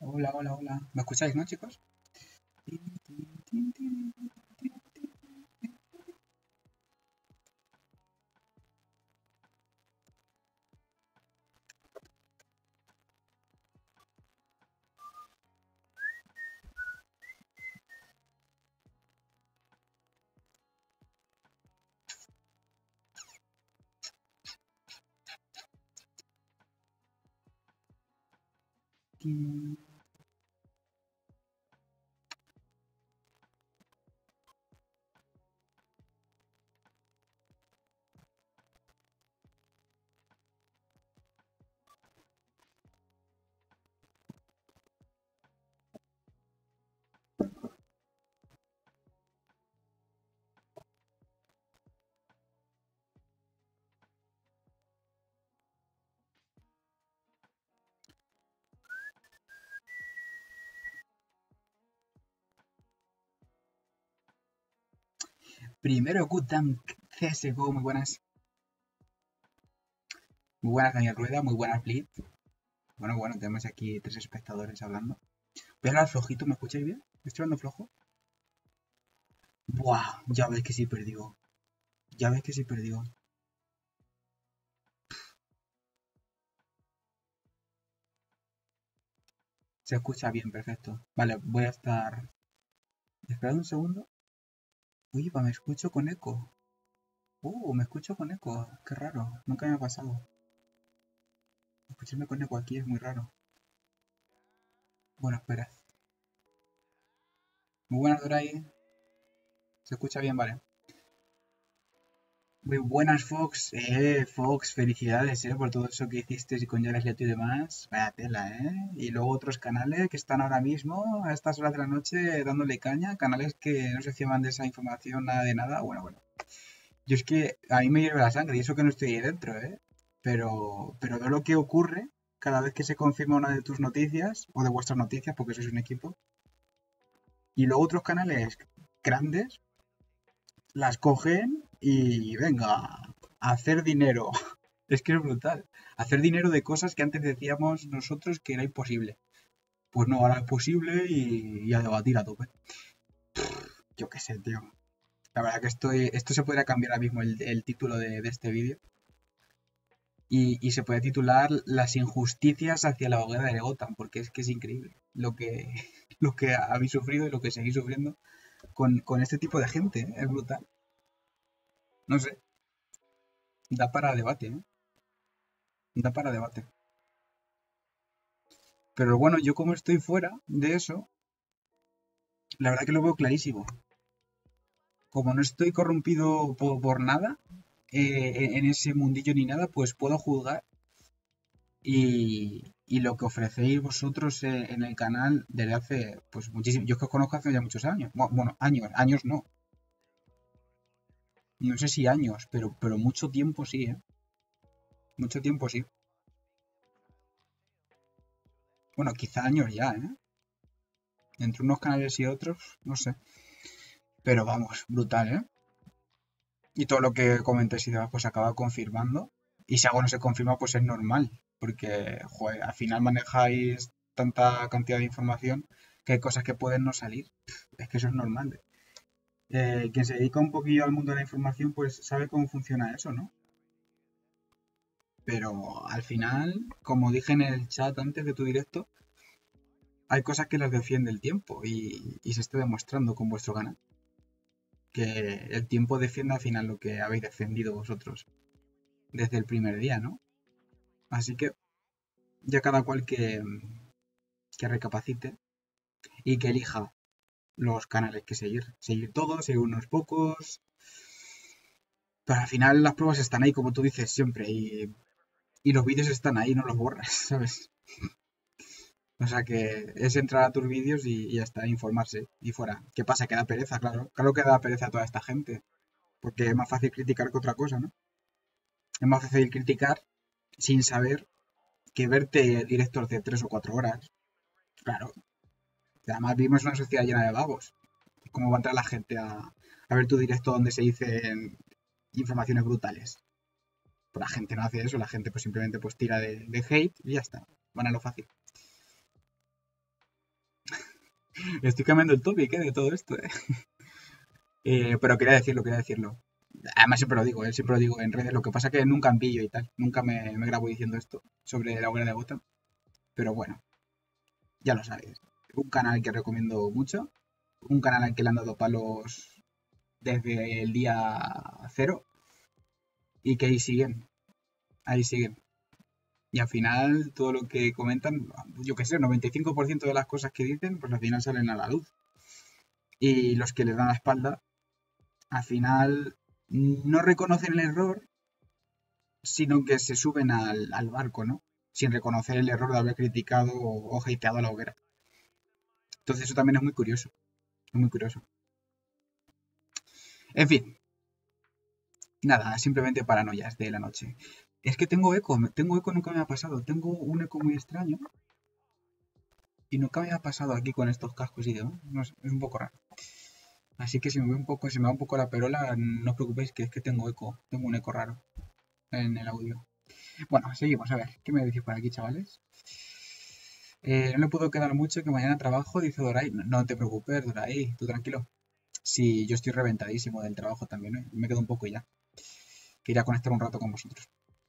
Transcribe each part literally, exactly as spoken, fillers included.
Hola, hola, hola. ¿Me escucháis, no, chicos? Primero, Gutang C S G O, muy buenas. Muy buenas, Daniel Rueda, muy buenas, Blitz. Bueno, bueno, tenemos aquí tres espectadores hablando. Voy a hablar flojito, ¿me escucháis bien? ¿Estoy hablando flojo? Buah, ya ves que sí perdió. Ya ves que sí perdió. Se escucha bien, perfecto. Vale, voy a estar... Esperad un segundo. Uy, va, me escucho con eco. Uh, me escucho con eco. Qué raro, nunca me ha pasado. Escucharme con eco aquí es muy raro. Bueno, espera. Muy buenas, Doray. Se escucha bien, vale. Muy buenas, Fox. Eh, Fox, felicidades, eh, por todo eso que hiciste y con Jared Leto y demás. Vaya tela, eh. Y luego otros canales que están ahora mismo, a estas horas de la noche, dándole caña. Canales que no se fían de esa información, nada de nada. Bueno, bueno. Yo es que a mí me hierve la sangre y eso que no estoy ahí dentro, eh. Pero, pero veo lo que ocurre cada vez que se confirma una de tus noticias, o de vuestras noticias, porque sois un equipo. Y luego otros canales grandes las cogen y venga, a hacer dinero. Es que es brutal. Hacer dinero de cosas que antes decíamos nosotros que era imposible. Pues no, ahora es posible y, y a debatir a tope. Yo qué sé, tío. La verdad que estoy, esto se podría cambiar ahora mismo el, el título de, de este vídeo. Y, y se puede titular Las injusticias hacia la hoguera de Gotham, porque es que es increíble lo que, lo que habéis sufrido y lo que seguís sufriendo con, con este tipo de gente. ¿Eh? Es brutal. No sé, da para debate, ¿eh? Da para debate. Pero bueno, yo como estoy fuera de eso, la verdad que lo veo clarísimo. Como no estoy corrompido por, por nada, eh, en ese mundillo ni nada, pues puedo juzgar y, y lo que ofrecéis vosotros eh, en el canal desde hace, pues muchísimo, yo es que os conozco hace ya muchos años, bueno, años, años no, no sé si años, pero, pero mucho tiempo sí, ¿eh? Mucho tiempo sí. Bueno, quizá años ya, ¿eh? Entre unos canales y otros, no sé. Pero vamos, brutal, ¿eh? Y todo lo que comentéis y demás, pues acaba confirmando. Y si algo no se confirma, pues es normal. Porque, joder, al final manejáis tanta cantidad de información que hay cosas que pueden no salir. Es que eso es normal. Eh, quien se dedica un poquillo al mundo de la información, pues sabe cómo funciona eso, ¿no? Pero al final, como dije en el chat antes de tu directo, hay cosas que las defiende el tiempo y, y se está demostrando con vuestro canal. Que el tiempo defiende al final lo que habéis defendido vosotros desde el primer día, ¿no? Así que ya cada cual que, que recapacite y que elija los canales que seguir. Seguir todos, seguir unos pocos. Pero al final las pruebas están ahí, como tú dices siempre, y, y los vídeos están ahí, no los borras, ¿sabes? O sea que es entrar a tus vídeos y, y hasta informarse y fuera. ¿Qué pasa? Que da pereza, claro. Claro que da pereza a toda esta gente. Porque es más fácil criticar que otra cosa, ¿no? Es más fácil criticar sin saber que verte directos de tres o cuatro horas. Claro. Además vivimos en una sociedad llena de vagos. ¿Cómo va a entrar la gente a, a ver tu directo donde se dicen informaciones brutales? Pues la gente no hace eso, la gente pues simplemente pues tira de, de hate y ya está. Van a lo fácil. Estoy cambiando el topic, ¿eh? De todo esto, ¿eh? Eh, pero quería decirlo, quería decirlo. Además siempre lo digo, ¿eh? Siempre lo digo en redes. Lo que pasa es que nunca en vídeo y tal. Nunca me, me grabo diciendo esto sobre la hoguera de Gotham. Pero bueno, ya lo sabéis. Un canal que recomiendo mucho. Un canal al que le han dado palos desde el día cero. Y que ahí siguen. Ahí siguen. Y al final todo lo que comentan, yo qué sé, noventa y cinco por ciento de las cosas que dicen, pues al final salen a la luz. Y los que les dan la espalda, al final no reconocen el error, sino que se suben al, al barco, ¿no? Sin reconocer el error de haber criticado o, o hateado a la hoguera. Entonces eso también es muy curioso, es muy curioso. En fin, nada, simplemente paranoias de la noche. Es que tengo eco, tengo eco, nunca me ha pasado. Tengo un eco muy extraño y nunca me ha pasado aquí con estos cascos y demás. No sé, es un poco raro. Así que si me ve un poco, si me va un poco la perola, no os preocupéis que es que tengo eco, tengo un eco raro en el audio. Bueno, seguimos, a ver, ¿qué me decís por aquí, chavales? Eh, no le puedo quedar mucho que mañana trabajo, dice Doray. No, no te preocupes, Doray, tú tranquilo. Sí, yo estoy reventadísimo del trabajo también, ¿eh? Me quedo un poco y ya. Quería conectar un rato con vosotros.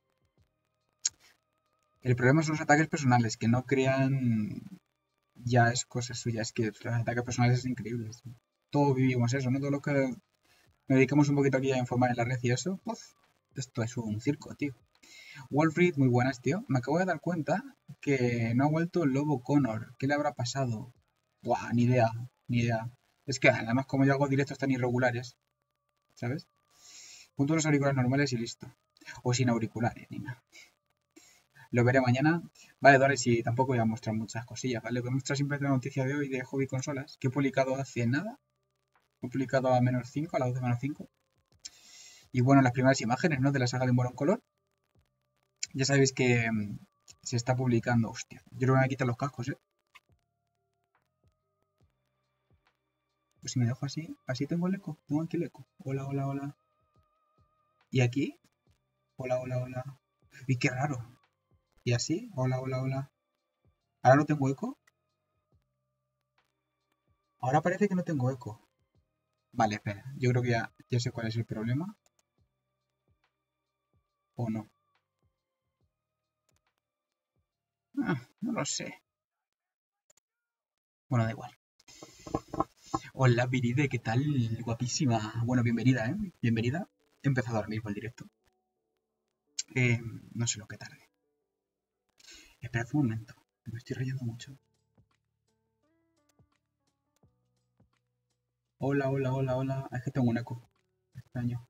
El problema son los ataques personales, que no crean ya es cosa suya, es que los ataques personales es increíble. Todos vivimos eso, ¿no? Todo lo que me dedicamos un poquito aquí a informar en la red y eso, pues, esto es un circo, tío. Wolfried, muy buenas, tío. Me acabo de dar cuenta que no ha vuelto el lobo Connor. ¿Qué le habrá pasado? Buah, ni idea, ni idea. Es que además como yo hago directos tan irregulares, ¿sabes? Punto los auriculares normales y listo. O sin auriculares, ni nada. Lo veré mañana. Vale, Dores, y tampoco voy a mostrar muchas cosillas, ¿vale? Voy a mostrar simplemente la noticia de hoy de Hobby Consolas, que he publicado hace nada. He publicado a menos cinco, a las doce menos cinco. Y bueno, las primeras imágenes, ¿no? De la saga de Moron Color. Ya sabéis que mm, se está publicando. Hostia, yo creo que me voy a quitar los cascos, ¿eh? Pues si me dejo así, así tengo el eco. Tengo aquí el eco. Hola, hola, hola. ¿Y aquí? Hola, hola, hola. Y qué raro. ¿Y así? Hola, hola, hola. ¿Ahora no tengo eco? Ahora parece que no tengo eco. Vale, espera. Yo creo que ya, ya sé cuál es el problema. ¿O no? Ah, no lo sé. Bueno, da igual. Hola, Viride, ¿qué tal? Guapísima. Bueno, bienvenida, ¿eh? Bienvenida. He empezado ahora mismo el directo. Eh, no sé lo que tarde. Esperad un momento. Me estoy rayando mucho. Hola, hola, hola, hola. Es que tengo un eco. Extraño.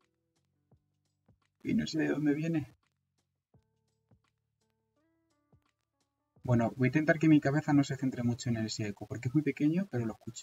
Y no sé de dónde viene. Bueno, voy a intentar que mi cabeza no se centre mucho en ese eco, porque es muy pequeño, pero lo escucho.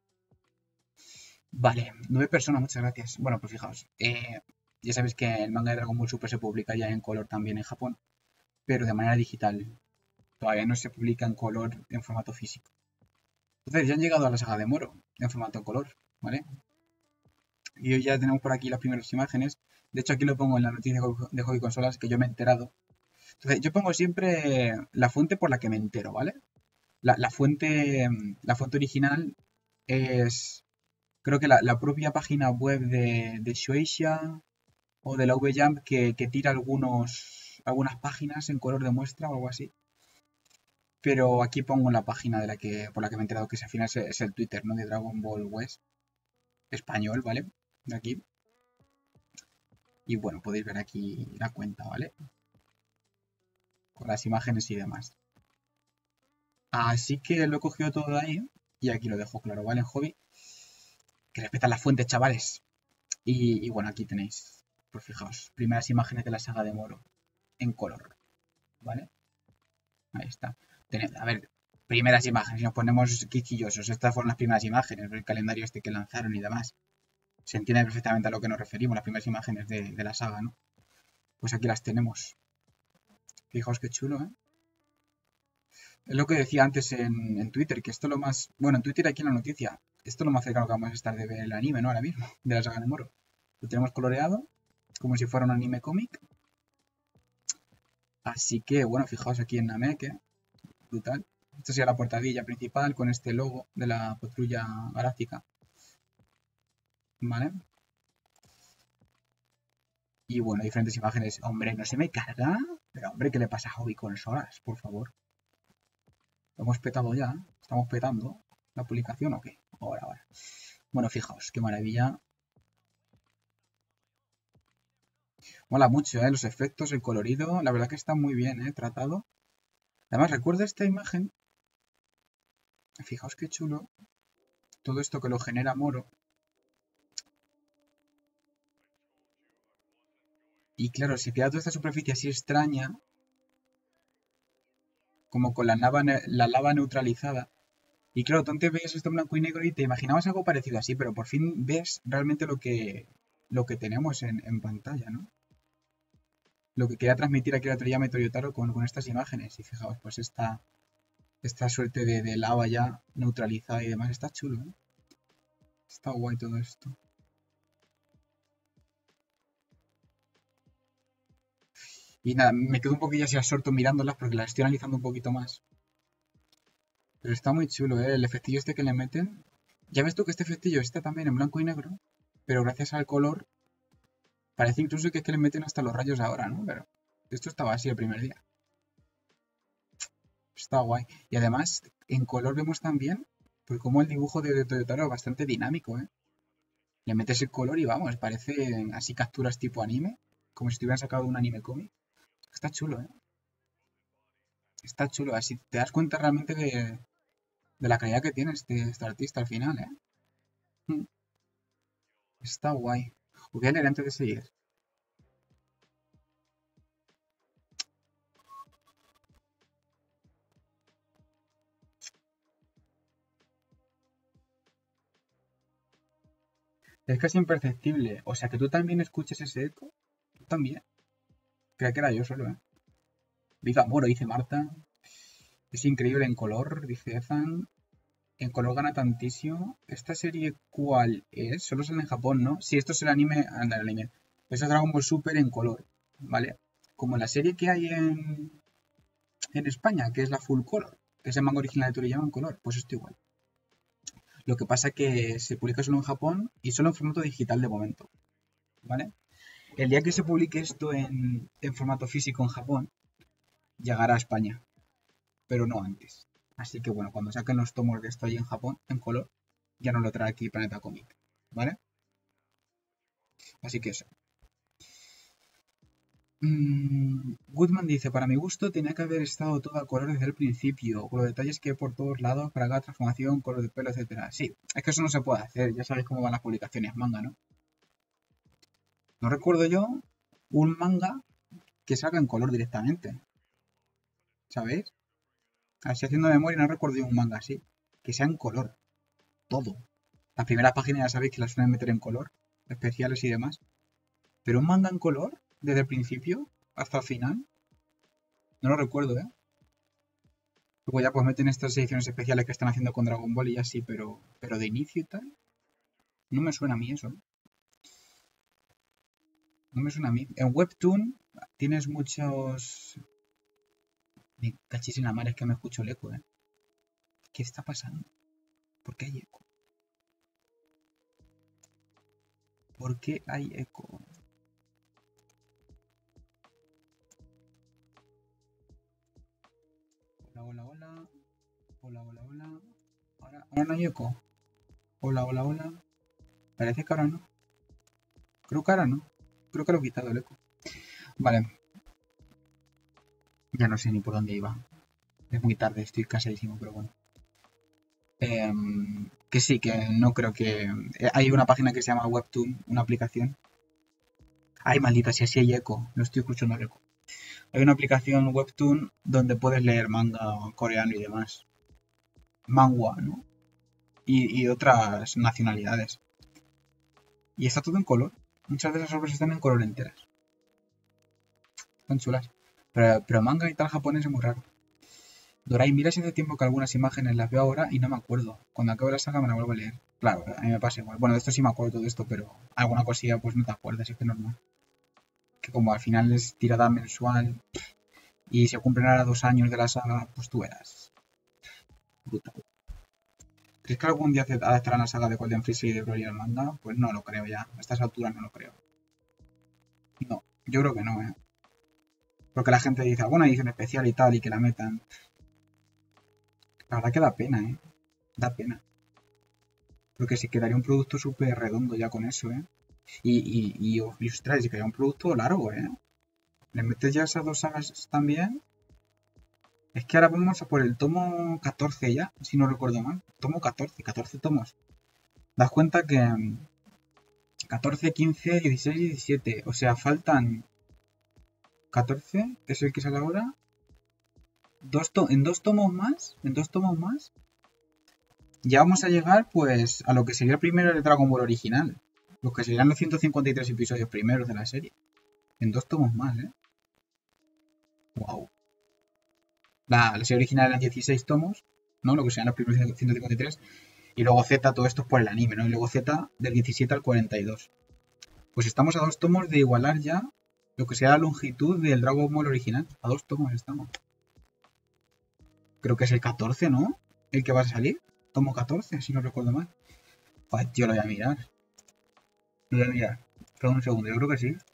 Vale, nueve personas, muchas gracias. Bueno, pues fijaos, eh, ya sabéis que el manga de Dragon Ball Super se publica ya en color también en Japón, pero de manera digital. Todavía no se publica en color en formato físico. Entonces ya han llegado a la saga de Moro en formato en color, ¿vale? Y hoy ya tenemos por aquí las primeras imágenes. De hecho, aquí lo pongo en la noticia de Hobby Consolas que yo me he enterado. Entonces, yo pongo siempre la fuente por la que me entero, ¿vale? La, la fuente, la fuente original es, creo que la, la propia página web de, de Shueisha o de la V-Jump que, que tira algunos, algunas páginas en color de muestra o algo así. Pero aquí pongo la página de la que, por la que me he enterado que al final es, es el Twitter, ¿no? De Dragon Ball West español, ¿vale? De aquí. Y bueno, podéis ver aquí la cuenta, ¿vale? Con las imágenes y demás. Así que lo he cogido todo de ahí y aquí lo dejo claro, ¿vale? En Hobby. Que respetan las fuentes, chavales. Y, y bueno, aquí tenéis, pues fijaos, primeras imágenes de la saga de Moro en color, ¿vale? Ahí está. Tened, a ver, primeras imágenes, si nos ponemos quisquillosos, estas fueron las primeras imágenes, el calendario este que lanzaron y demás. Se entiende perfectamente a lo que nos referimos, las primeras imágenes de, de la saga, ¿no? Pues aquí las tenemos. Fijaos qué chulo, ¿eh? Es lo que decía antes en, en Twitter, que esto es lo más... Bueno, en Twitter aquí en la noticia, esto es lo más cercano que vamos a estar de ver el anime, ¿no? Ahora mismo, de la saga de Moro. Lo tenemos coloreado, como si fuera un anime cómic. Así que, bueno, fijaos aquí en Namek, ¿eh? Brutal. Esta sería la portadilla principal con este logo de la patrulla galáctica. ¿Vale? Y bueno, diferentes imágenes. Hombre, ¿no se me carga? Pero hombre, ¿qué le pasa a Hobby Consolas? Por favor. Lo hemos petado ya. Estamos petando la publicación o qué. Ahora, ahora. Bueno, fijaos, qué maravilla. Mola mucho, ¿eh? Los efectos, el colorido. La verdad que está muy bien, ¿eh? Tratado. Además, recuerda esta imagen. Fijaos qué chulo. Todo esto que lo genera Moro. Y claro, si queda toda esta superficie así extraña, como con la lava, la lava neutralizada. Y claro, tú antes veías esto en blanco y negro y te imaginabas algo parecido así, pero por fin ves realmente lo que, lo que tenemos en, en pantalla, ¿no? Lo que quería transmitir aquí la Toriyama Toyotaro con, con estas imágenes. Y fijaos, pues esta, esta suerte de, de lava ya neutralizada y demás. Está chulo, ¿eh? Está guay todo esto. Y nada, me quedo un poquillo así absorto mirándolas porque las estoy analizando un poquito más. Pero está muy chulo, ¿eh? El efectillo este que le meten. Ya ves tú que este efectillo está también en blanco y negro, pero gracias al color parece incluso que es que le meten hasta los rayos ahora, ¿no? Pero esto estaba así el primer día. Está guay. Y además, en color vemos también, pues como el dibujo de Toyotaro es bastante dinámico, ¿eh? Le metes el color y vamos, parecen así capturas tipo anime, como si estuvieran sacado de un anime cómic. Está chulo, ¿eh? Está chulo, así te das cuenta realmente de, de la calidad que tiene este, este artista al final, ¿eh? Mm, Está guay. Voy a leer antes de seguir. Es casi imperceptible. O sea, que tú también escuches ese eco. Tú también. Creía que era yo solo, ¿eh? Viva Moro, dice Marta. Es increíble en color, dice Ethan. En color gana tantísimo. ¿Esta serie cuál es? Solo sale en Japón, ¿no? Sí, esto es el anime. Anda, el anime. Esto es Dragon Ball Super en color, ¿vale? Como la serie que hay en, en España, que es la Full Color, que es el manga original de Toriyama en color. Pues esto igual. Lo que pasa es que se publica solo en Japón y solo en formato digital de momento, ¿vale? El día que se publique esto en, en formato físico en Japón, llegará a España, pero no antes. Así que bueno, cuando saquen los tomos de esto ahí en Japón, en color, ya no lo trae aquí Planeta Comic, ¿vale? Así que eso. Mm, Goodman dice, para mi gusto tenía que haber estado todo a color desde el principio, con los detalles que hay por todos lados para cada transformación, color de pelo, etcétera. Sí, es que eso no se puede hacer, ya sabéis cómo van las publicaciones manga, ¿no? No recuerdo yo un manga que salga en color directamente, ¿sabéis? Así haciendo memoria no recuerdo yo un manga así, que sea en color, todo. Las primeras páginas ya sabéis que las suelen meter en color, especiales y demás. Pero un manga en color, desde el principio hasta el final, no lo recuerdo, ¿eh? Luego ya pues meten estas ediciones especiales que están haciendo con Dragon Ball y así, pero, pero de inicio y tal, no me suena a mí eso, ¿eh? No me suena a mí. En Webtoon tienes muchos... Me cachis en la mar, es que me escucho el eco, ¿eh? ¿Qué está pasando? ¿Por qué hay eco? ¿Por qué hay eco? Hola, hola, hola. Hola, hola, hola. Ahora, ahora no hay eco. Hola, hola, hola. Parece que ahora no. Creo que ahora no. Creo que lo he quitado el eco. Vale. Ya no sé ni por dónde iba. Es muy tarde, estoy cansadísimo, pero bueno. Eh, que sí, que no creo que... Hay una página que se llama Webtoon, una aplicación. Ay, maldita, si así hay eco. No estoy escuchando el eco. Hay una aplicación Webtoon donde puedes leer manga coreano y demás. Manhwa, ¿no? Y, y otras nacionalidades. Y está todo en color. Muchas de esas obras están en color enteras. Están chulas. Pero, pero manga y tal japonés es muy raro. Dorai, mira si hace tiempo que algunas imágenes las veo ahora y no me acuerdo. Cuando acabe la saga me la vuelvo a leer. Claro, a mí me pasa igual. Bueno, de esto sí me acuerdo todo esto, pero alguna cosilla pues no te acuerdas, es que es normal. Que como al final es tirada mensual y se cumplen ahora dos años de la saga, pues tú verás. Brutal. ¿Crees que algún día adaptarán la saga de Golden Freezer y de Broly al manga? Pues no lo creo ya. A estas alturas no lo creo. No, yo creo que no, ¿eh? Porque la gente dice, alguna edición especial y tal, y que la metan. La verdad que da pena, ¿eh? Da pena. Porque si quedaría un producto súper redondo ya con eso, ¿eh? Y, y, y, y ostras, si quedaría un producto largo, ¿eh? ¿Le metes ya esas dos sagas también? Es que ahora vamos a por el tomo catorce ya, si no recuerdo mal. Tomo catorce, catorce tomos. Das cuenta que catorce, quince, dieciséis y diecisiete. O sea, faltan catorce, que es el que sale ahora. Dos to en dos tomos más, en dos tomos más, ya vamos a llegar pues a lo que sería el primero del Dragon Ball original. Los que serían los ciento cincuenta y tres episodios primeros de la serie. En dos tomos más, ¿eh? Wow. La, la serie original eran dieciséis tomos, ¿no? Lo que serían los primeros ciento cincuenta y tres. Y luego Z, todo esto es por el anime, ¿no? Y luego Z del diecisiete al cuarenta y dos. Pues estamos a dos tomos de igualar ya lo que sea la longitud del Dragon Ball original. A dos tomos estamos. Creo que es el catorce, ¿no? El que va a salir. Tomo catorce, si no recuerdo mal. Joder, tío, lo voy a mirar. Lo voy a mirar. Espera un segundo, yo creo que sí.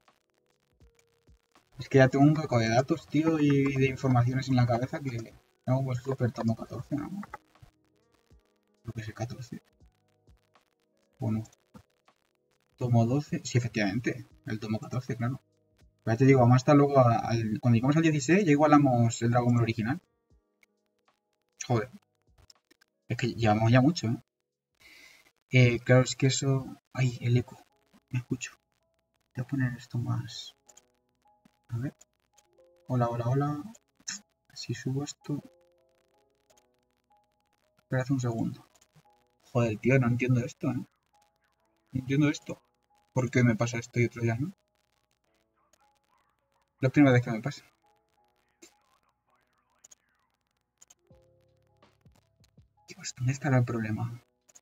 Es que ya tengo un poco de datos, tío, y de informaciones en la cabeza que Dragon Ball Super tomo catorce, ¿no? Creo que es el catorce. ¿O no? Tomo doce. Sí, efectivamente. El tomo catorce, claro. Ya te digo, vamos a estar luego al, cuando llegamos al dieciséis ya igualamos el Dragon Ball original. Joder. Es que llevamos ya mucho, ¿eh? Eh, claro, es que eso... Ay, el eco. Me escucho. Voy a poner esto más... A ver. Hola, hola, hola. Si subo esto... Espera un segundo. Joder, tío, no entiendo esto, ¿eh? No entiendo esto. ¿Por qué me pasa esto y otro ya, no? La primera vez que me pasa. Dios, ¿dónde estará el problema?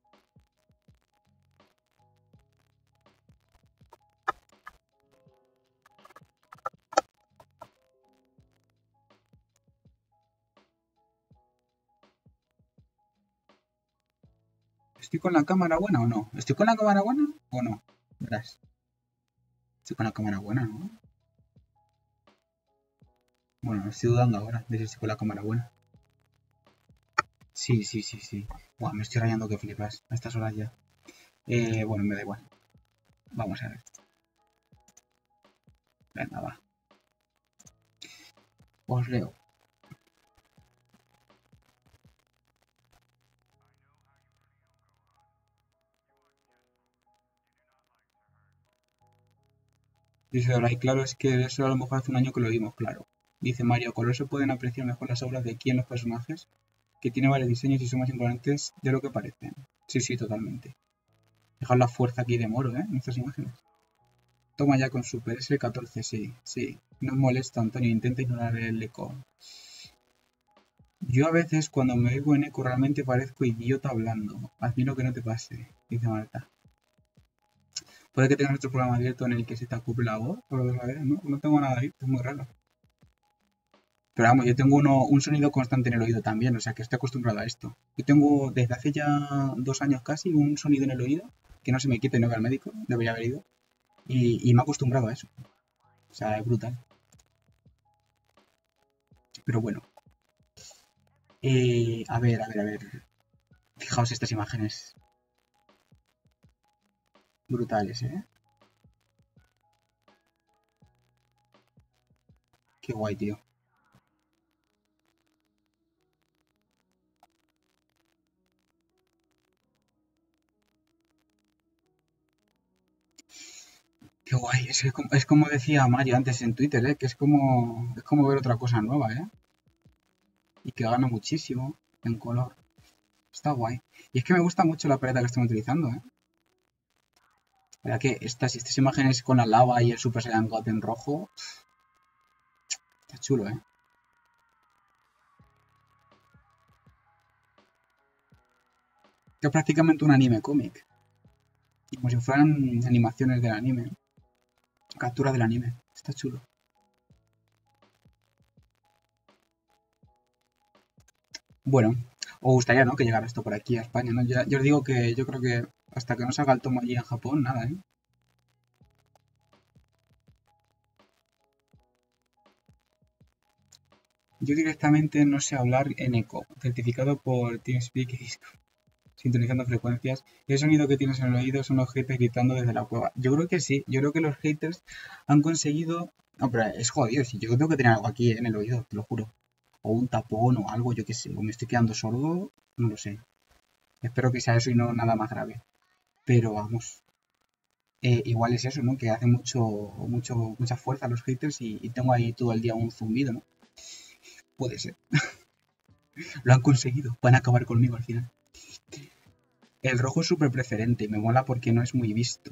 ¿Estoy con la cámara buena o no? ¿Estoy con la cámara buena o no? Verás. Estoy con la cámara buena, ¿no? Bueno, estoy dudando ahora de si estoy con la cámara buena. Sí, sí, sí, sí. Buah, me estoy rayando que flipas a estas horas ya. Eh, bueno, me da igual. Vamos a ver. Venga, va. Os leo. Dice Doray, claro, es que eso a lo mejor hace un año que lo vimos, claro. Dice Mario, con eso pueden apreciar mejor las obras de aquí en los personajes, que tiene varios diseños y son más importantes de lo que parecen. Sí, sí, totalmente. Dejar la fuerza aquí de Moro, ¿eh? En estas imágenes. Toma ya con Super, es el catorce, sí, sí. No molesta, Antonio, intenta ignorar el eco. Yo a veces cuando me oigo en eco realmente parezco idiota hablando. Admiro que no te pase, dice Marta. Puede que tengas otro programa abierto en el que se te acople la voz, por otra vez, ¿no? No tengo nada abierto, es muy raro. Pero vamos, yo tengo uno, un sonido constante en el oído también, o sea que estoy acostumbrado a esto. Yo tengo desde hace ya dos años casi un sonido en el oído que no se me quita y no va al médico, debería haber ido. Y, y me he acostumbrado a eso. O sea, es brutal. Pero bueno. Eh, a ver, a ver, a ver. Fijaos estas imágenes. Brutales, ¿eh? Qué guay, tío. Qué guay. Es, que es como, es como decía Mario antes en Twitter, ¿eh? Que es como, es como ver otra cosa nueva, ¿eh? Y que gana muchísimo en color. Está guay. Y es que me gusta mucho la paleta que están utilizando, ¿eh? ¿Verdad que estas, estas imágenes con la lava y el Super Saiyan God en rojo? Está chulo, ¿eh? Que es prácticamente un anime cómic. Como si fueran animaciones del anime. Captura del anime. Está chulo. Bueno, os gustaría, ¿no? Que llegara esto por aquí a España, ¿no? Ya, yo os digo que yo creo que hasta que no salga el tomo allí en Japón, nada, ¿eh? Yo directamente no sé hablar en eco, certificado por TeamSpeak y Discord, sintonizando frecuencias. El sonido que tienes en el oído son los haters gritando desde la cueva. Yo creo que sí, yo creo que los haters han conseguido... No, pero es jodido, si yo tengo que tener algo aquí eh, en el oído, te lo juro. O un tapón o algo, yo qué sé, o me estoy quedando sordo, no lo sé. Espero que sea eso y no nada más grave. Pero vamos, eh, igual es eso, ¿no? Que hace mucho, mucho, mucha fuerza los haters y, y tengo ahí todo el día un zumbido, ¿no? Puede ser. Lo han conseguido, van a acabar conmigo al final. El rojo es súper preferente y me mola porque no es muy visto.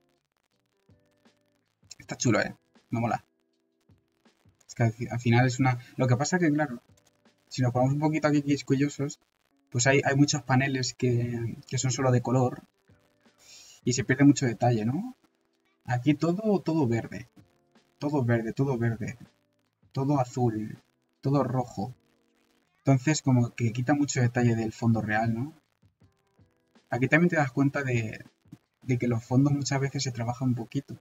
Está chulo, ¿eh? Me mola. Es que al, al final es una... Lo que pasa que, claro, si nos ponemos un poquito aquí quisquillosos, pues hay, hay muchos paneles que, que son solo de color y se pierde mucho detalle, ¿no? Aquí todo, todo verde. Todo verde, todo verde. Todo azul. Todo rojo. Entonces, como que quita mucho detalle del fondo real, ¿no? Aquí también te das cuenta de, de que los fondos muchas veces se trabajan un poquito.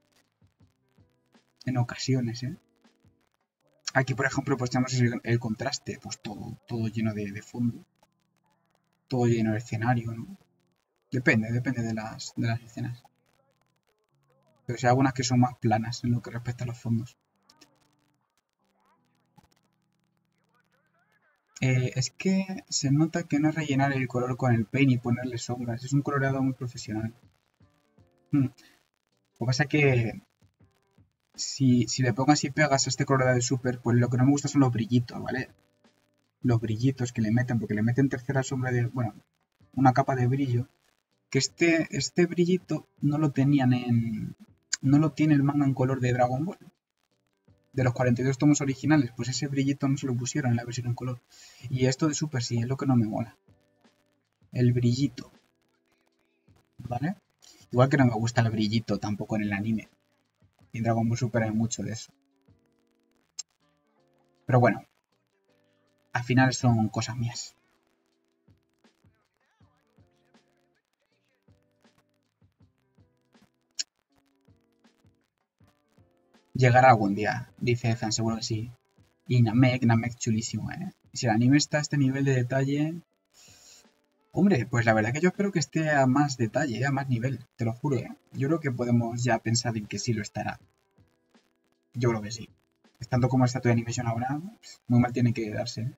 En ocasiones, ¿eh? Aquí, por ejemplo, pues tenemos el, el contraste, pues todo, todo lleno de, de fondo. Todo lleno de escenario, ¿no? Depende, depende de las, de las escenas. Pero sí hay algunas que son más planas en lo que respecta a los fondos. Eh, es que se nota que no es rellenar el color con el paint y ponerle sombras. Es un coloreado muy profesional. Hmm. Lo que pasa es que si, si le pongas y pegas a este coloreado de super, pues lo que no me gusta son los brillitos, ¿vale? Los brillitos que le meten, porque le meten tercera sombra de, bueno, una capa de brillo. Que este, este brillito no lo tenían en... No lo tiene el manga en color de Dragon Ball. De los cuarenta y dos tomos originales, pues ese brillito no se lo pusieron en la versión en color. Y esto de Super sí es lo que no me mola. El brillito, ¿vale? Igual que no me gusta el brillito tampoco en el anime. Y en Dragon Ball Super hay mucho de eso. Pero bueno, al final son cosas mías. Llegará algún día, dice Ethan, seguro que sí. Y Namek, Namek chulísimo, ¿eh? Si el anime está a este nivel de detalle... Hombre, pues la verdad que yo espero que esté a más detalle, a más nivel, te lo juro, ¿eh? Yo creo que podemos ya pensar en que sí lo estará. Yo creo que sí. Estando como está tu animación ahora, muy mal tiene que darse, ¿eh?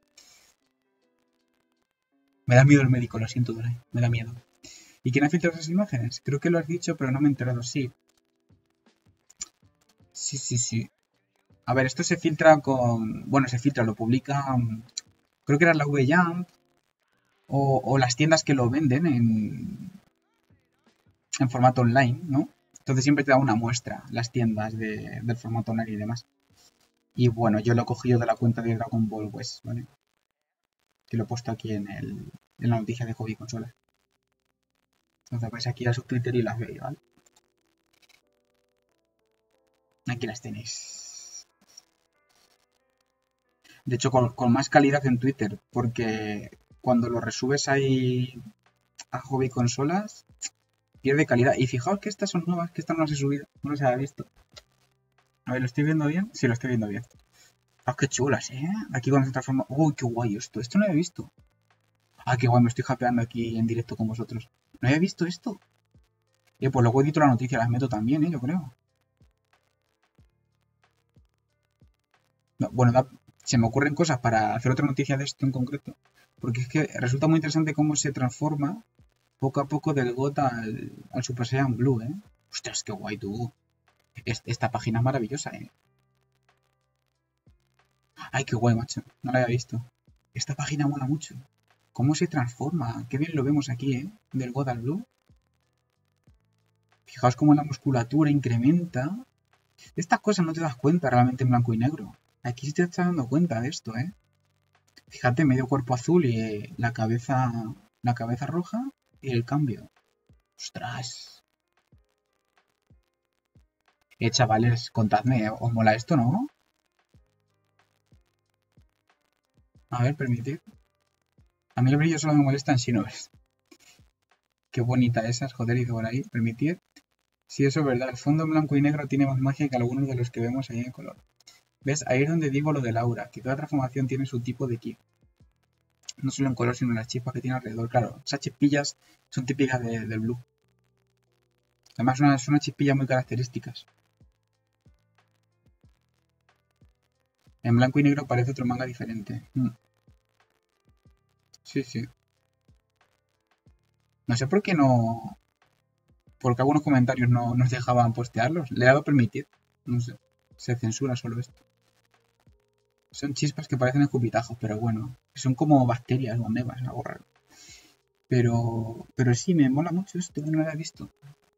Me da miedo el médico, lo siento, Dorai. Me da miedo. ¿Y quién ha filtrado esas imágenes? Creo que lo has dicho, pero no me he enterado. Sí. Sí, sí, sí. A ver, esto se filtra con... Bueno, se filtra, lo publica... mm, Creo que era la V-Jump o, o las tiendas que lo venden en, en formato online, ¿no? Entonces siempre te da una muestra las tiendas de- del formato online y demás. Y bueno, yo lo he cogido de la cuenta de Dragon Ball West, ¿vale? Que lo he puesto aquí en, el, en la noticia de Hobby Consolas. Entonces vais aquí a su Twitter y las veis, ¿vale? Aquí las tenéis. De hecho, con, con más calidad en Twitter, porque cuando lo resubes ahí a Hobby Consolas, pierde calidad. Y fijaos que estas son nuevas, que estas no las he subido, no las había visto. A ver, ¿lo estoy viendo bien? Sí, lo estoy viendo bien. Ah, qué chulas, ¿eh? Aquí cuando se transforma... ¡Uy, qué guay esto! Esto no lo he visto. Ah, qué guay, me estoy japeando aquí en directo con vosotros. ¿No había visto esto? Eh, pues luego edito la noticia, las meto también, ¿eh? Yo creo. No, bueno, da- se me ocurren cosas para hacer otra noticia de esto en concreto. Porque es que resulta muy interesante cómo se transforma poco a poco del G O T al, al Super Saiyan Blue, ¿eh? Ostras, qué guay tú. Es- esta página es maravillosa, ¿eh? Ay, qué guay, macho. No la había visto. Esta página mola mucho. ¿Cómo se transforma? Qué bien lo vemos aquí, ¿eh? Del G O T al Blue. Fijaos cómo la musculatura incrementa. De estas cosas no te das cuenta realmente en blanco y negro. Aquí sí te estás dando cuenta de esto, ¿eh? Fíjate, medio cuerpo azul y eh, la cabeza, la cabeza roja y el cambio. ¡Ostras! Eh, chavales, contadme, ¿os mola esto, no? A ver, permitid. A mí el brillo solo me molesta en Xenoverse. Qué bonita esa, joder, dice por ahí. Permitir. Sí, eso es verdad. El fondo en blanco y negro tiene más magia que algunos de los que vemos ahí en color. ¿Ves? Ahí es donde digo lo del aura, que cada transformación tiene su tipo de ki. No solo en color, sino en las chispas que tiene alrededor. Claro, esas chispillas son típicas de- del blue. Además, son unas, son unas chispillas muy características. En blanco y negro parece otro manga diferente. Mm, sí, sí. No sé por qué no. Porque algunos comentarios no nos dejaban postearlos. Le he dado permitir. No sé. Se censura solo esto. Son chispas que parecen escupitajos, pero bueno. Son como bacterias o amebas, algo raro. Pero. Pero sí, me mola mucho esto, no lo había visto.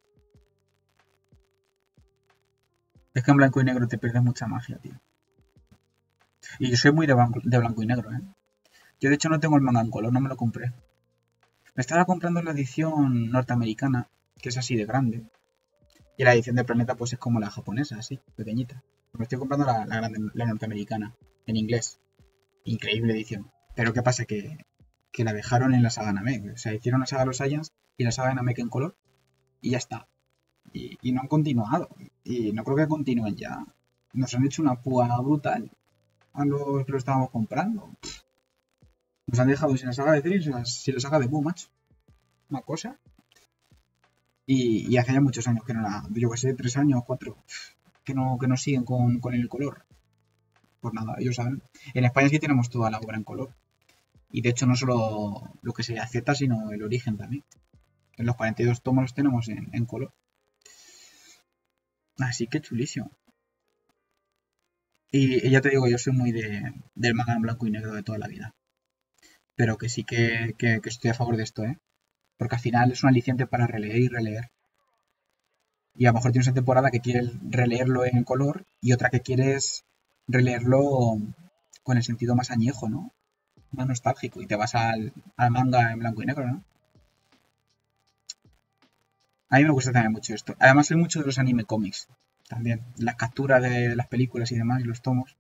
Es que en blanco y negro te pierdes mucha magia, tío. Y yo soy muy de blanco, de blanco y negro, ¿eh? Yo de hecho no tengo el manga en color, no me lo compré. Me estaba comprando la edición norteamericana, que es así de grande. Y la edición de Planeta pues es como la japonesa, así, pequeñita. Me estoy comprando la, la, grande, la norteamericana, en inglés. Increíble edición. Pero ¿qué pasa? Que, que la dejaron en la saga Namek. O sea, hicieron la saga Los Saiyans y la saga Namek en color y ya está. Y, y no han continuado. Y no creo que continúen ya. Nos han hecho una púa brutal a los que lo estábamos comprando. Nos han dejado sin la saga de Cell y sin la saga de Buu, macho. Una cosa. Y, y hace ya muchos años que no la. Yo que sé, tres años, cuatro. Que no, que no siguen con, con el color. Por nada, ellos saben. En España sí tenemos toda la obra en color. Y de hecho no solo lo que sería Z, sino el origen también. En los cuarenta y dos tomos los tenemos en, en color. Así que chulísimo. Y, y ya te digo, yo soy muy de, del manga en blanco y negro de toda la vida. Pero que sí que, que, que estoy a favor de esto, ¿eh? Porque al final es un aliciente para releer y releer. Y a lo mejor tienes una temporada que quieres releerlo en color y otra que quieres releerlo con el sentido más añejo, ¿no? Más nostálgico. Y te vas al, al manga en blanco y negro, ¿no? A mí me gusta también mucho esto. Además, hay mucho de los anime cómics también. Las capturas de las películas y demás, y los tomos.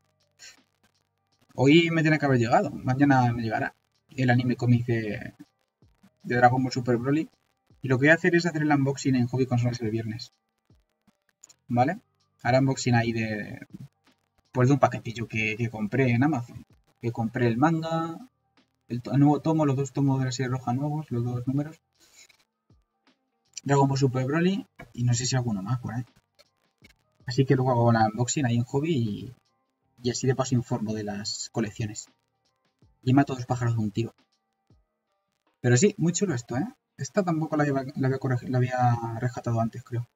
Hoy me tiene que haber llegado. Mañana me llegará el anime cómic de, de Dragon Ball Super Broly. Y lo que voy a hacer es hacer el unboxing en Hobby Consolas el viernes. ¿Vale? Haré unboxing ahí de. Pues de un paquetillo que, que compré en Amazon. Que compré el manga, el, el nuevo tomo, los dos tomos de la serie roja nuevos, los dos números. Dragon Ball Super Broly. Y no sé si alguno más por ahí. Así que luego hago la unboxing ahí en Hobby y, y así de paso informo de las colecciones. Y mato dos pájaros de un tiro. Pero sí, muy chulo esto, ¿eh? Esta tampoco la había, la había, corregi- la había rescatado antes, creo.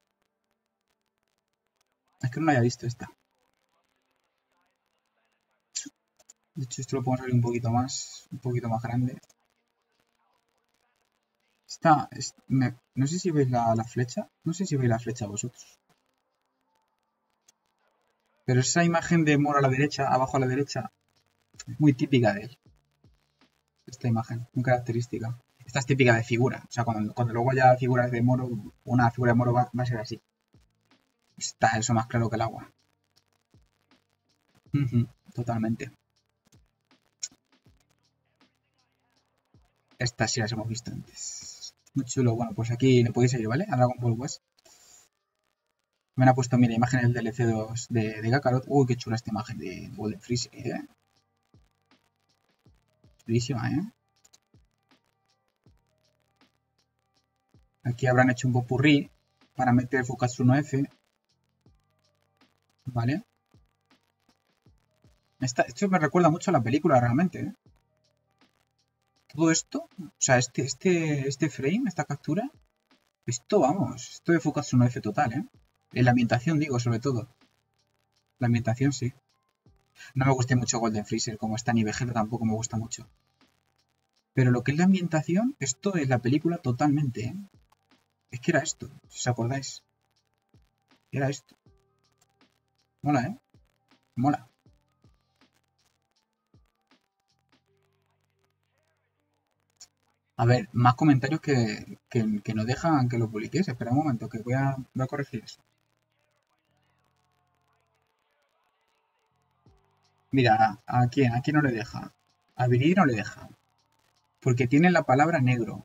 Es que no la había visto esta. De hecho, esto lo podemos abrir un poquito más, un poquito más grande. Esta, es- me- no sé si veis la, la flecha. No sé si veis la flecha vosotros. Pero esa imagen de Moro a la derecha, abajo a la derecha, es muy típica de él. Esta imagen, muy característica. Esta es típica de figura. O sea, cuando, cuando luego haya figuras de Moro, una figura de Moro va, va a ser así. Está eso más claro que el agua. Ujú, totalmente. Estas sí las hemos visto antes. Muy chulo. Bueno, pues aquí le podéis seguir, ¿vale? A Dragon Ball West. Me han puesto, mira, imágenes del D L C dos de, de Kakarot. Uy, qué chula esta imagen de Golden Freeze, ¿eh? Chulísima, ¿eh? Aquí habrán hecho un popurrí para meter Fukatsu no F, ¿vale? Esta, esto me recuerda mucho a la película realmente, ¿eh? Todo esto, o sea, este, este, este frame, esta captura, esto, vamos, esto de Fukatsu no F total, ¿eh? En la ambientación, digo, sobre todo. La ambientación, sí. No me gusta mucho Golden Freezer, como está ni Vegeta tampoco me gusta mucho. Pero lo que es la ambientación, esto es la película totalmente, ¿eh? Es que era esto, si os acordáis. Era esto. Mola, ¿eh? Mola. A ver, más comentarios que, que, que no dejan que lo publiques. Espera un momento, que voy a, voy a corregir eso. Mira, ¿a quién? ¿A quién no le deja? A Viri no le deja. Porque tiene la palabra negro.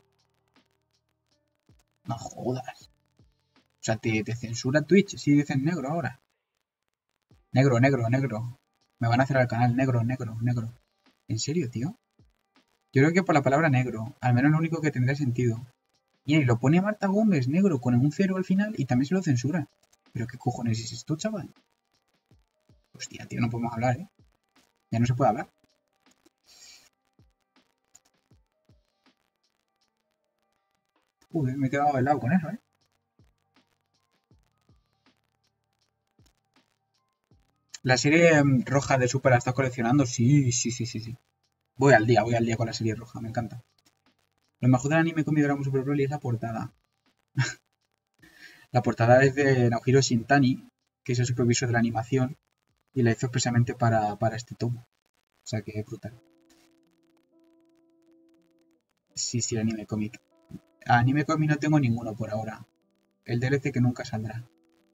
No jodas. O sea, te, te censura Twitch si dices negro ahora. Negro, negro, negro. Me van a hacer al canal negro, negro, negro. ¿En serio, tío? Yo creo que por la palabra negro. Al menos lo único que tendría sentido. Y lo pone Marta Gómez negro con un cero al final y también se lo censura. ¿Pero qué cojones es esto, chaval? Hostia, tío, no podemos hablar, ¿eh? Ya no se puede hablar. Joder, me he quedado helado con eso, ¿eh? La serie mm, roja de Super la estás coleccionando. Sí, sí, sí, sí, sí. Voy al día, voy al día con la serie roja, me encanta. Lo mejor del anime con mi Dragon Super Broly es la portada. La portada es de Naohiro Shintani, que es el supervisor de la animación, y la hizo expresamente para, para este tomo. O sea que es brutal. Sí, sí, anime cómic. Anime cómic no tengo ninguno por ahora. El D L C que nunca saldrá.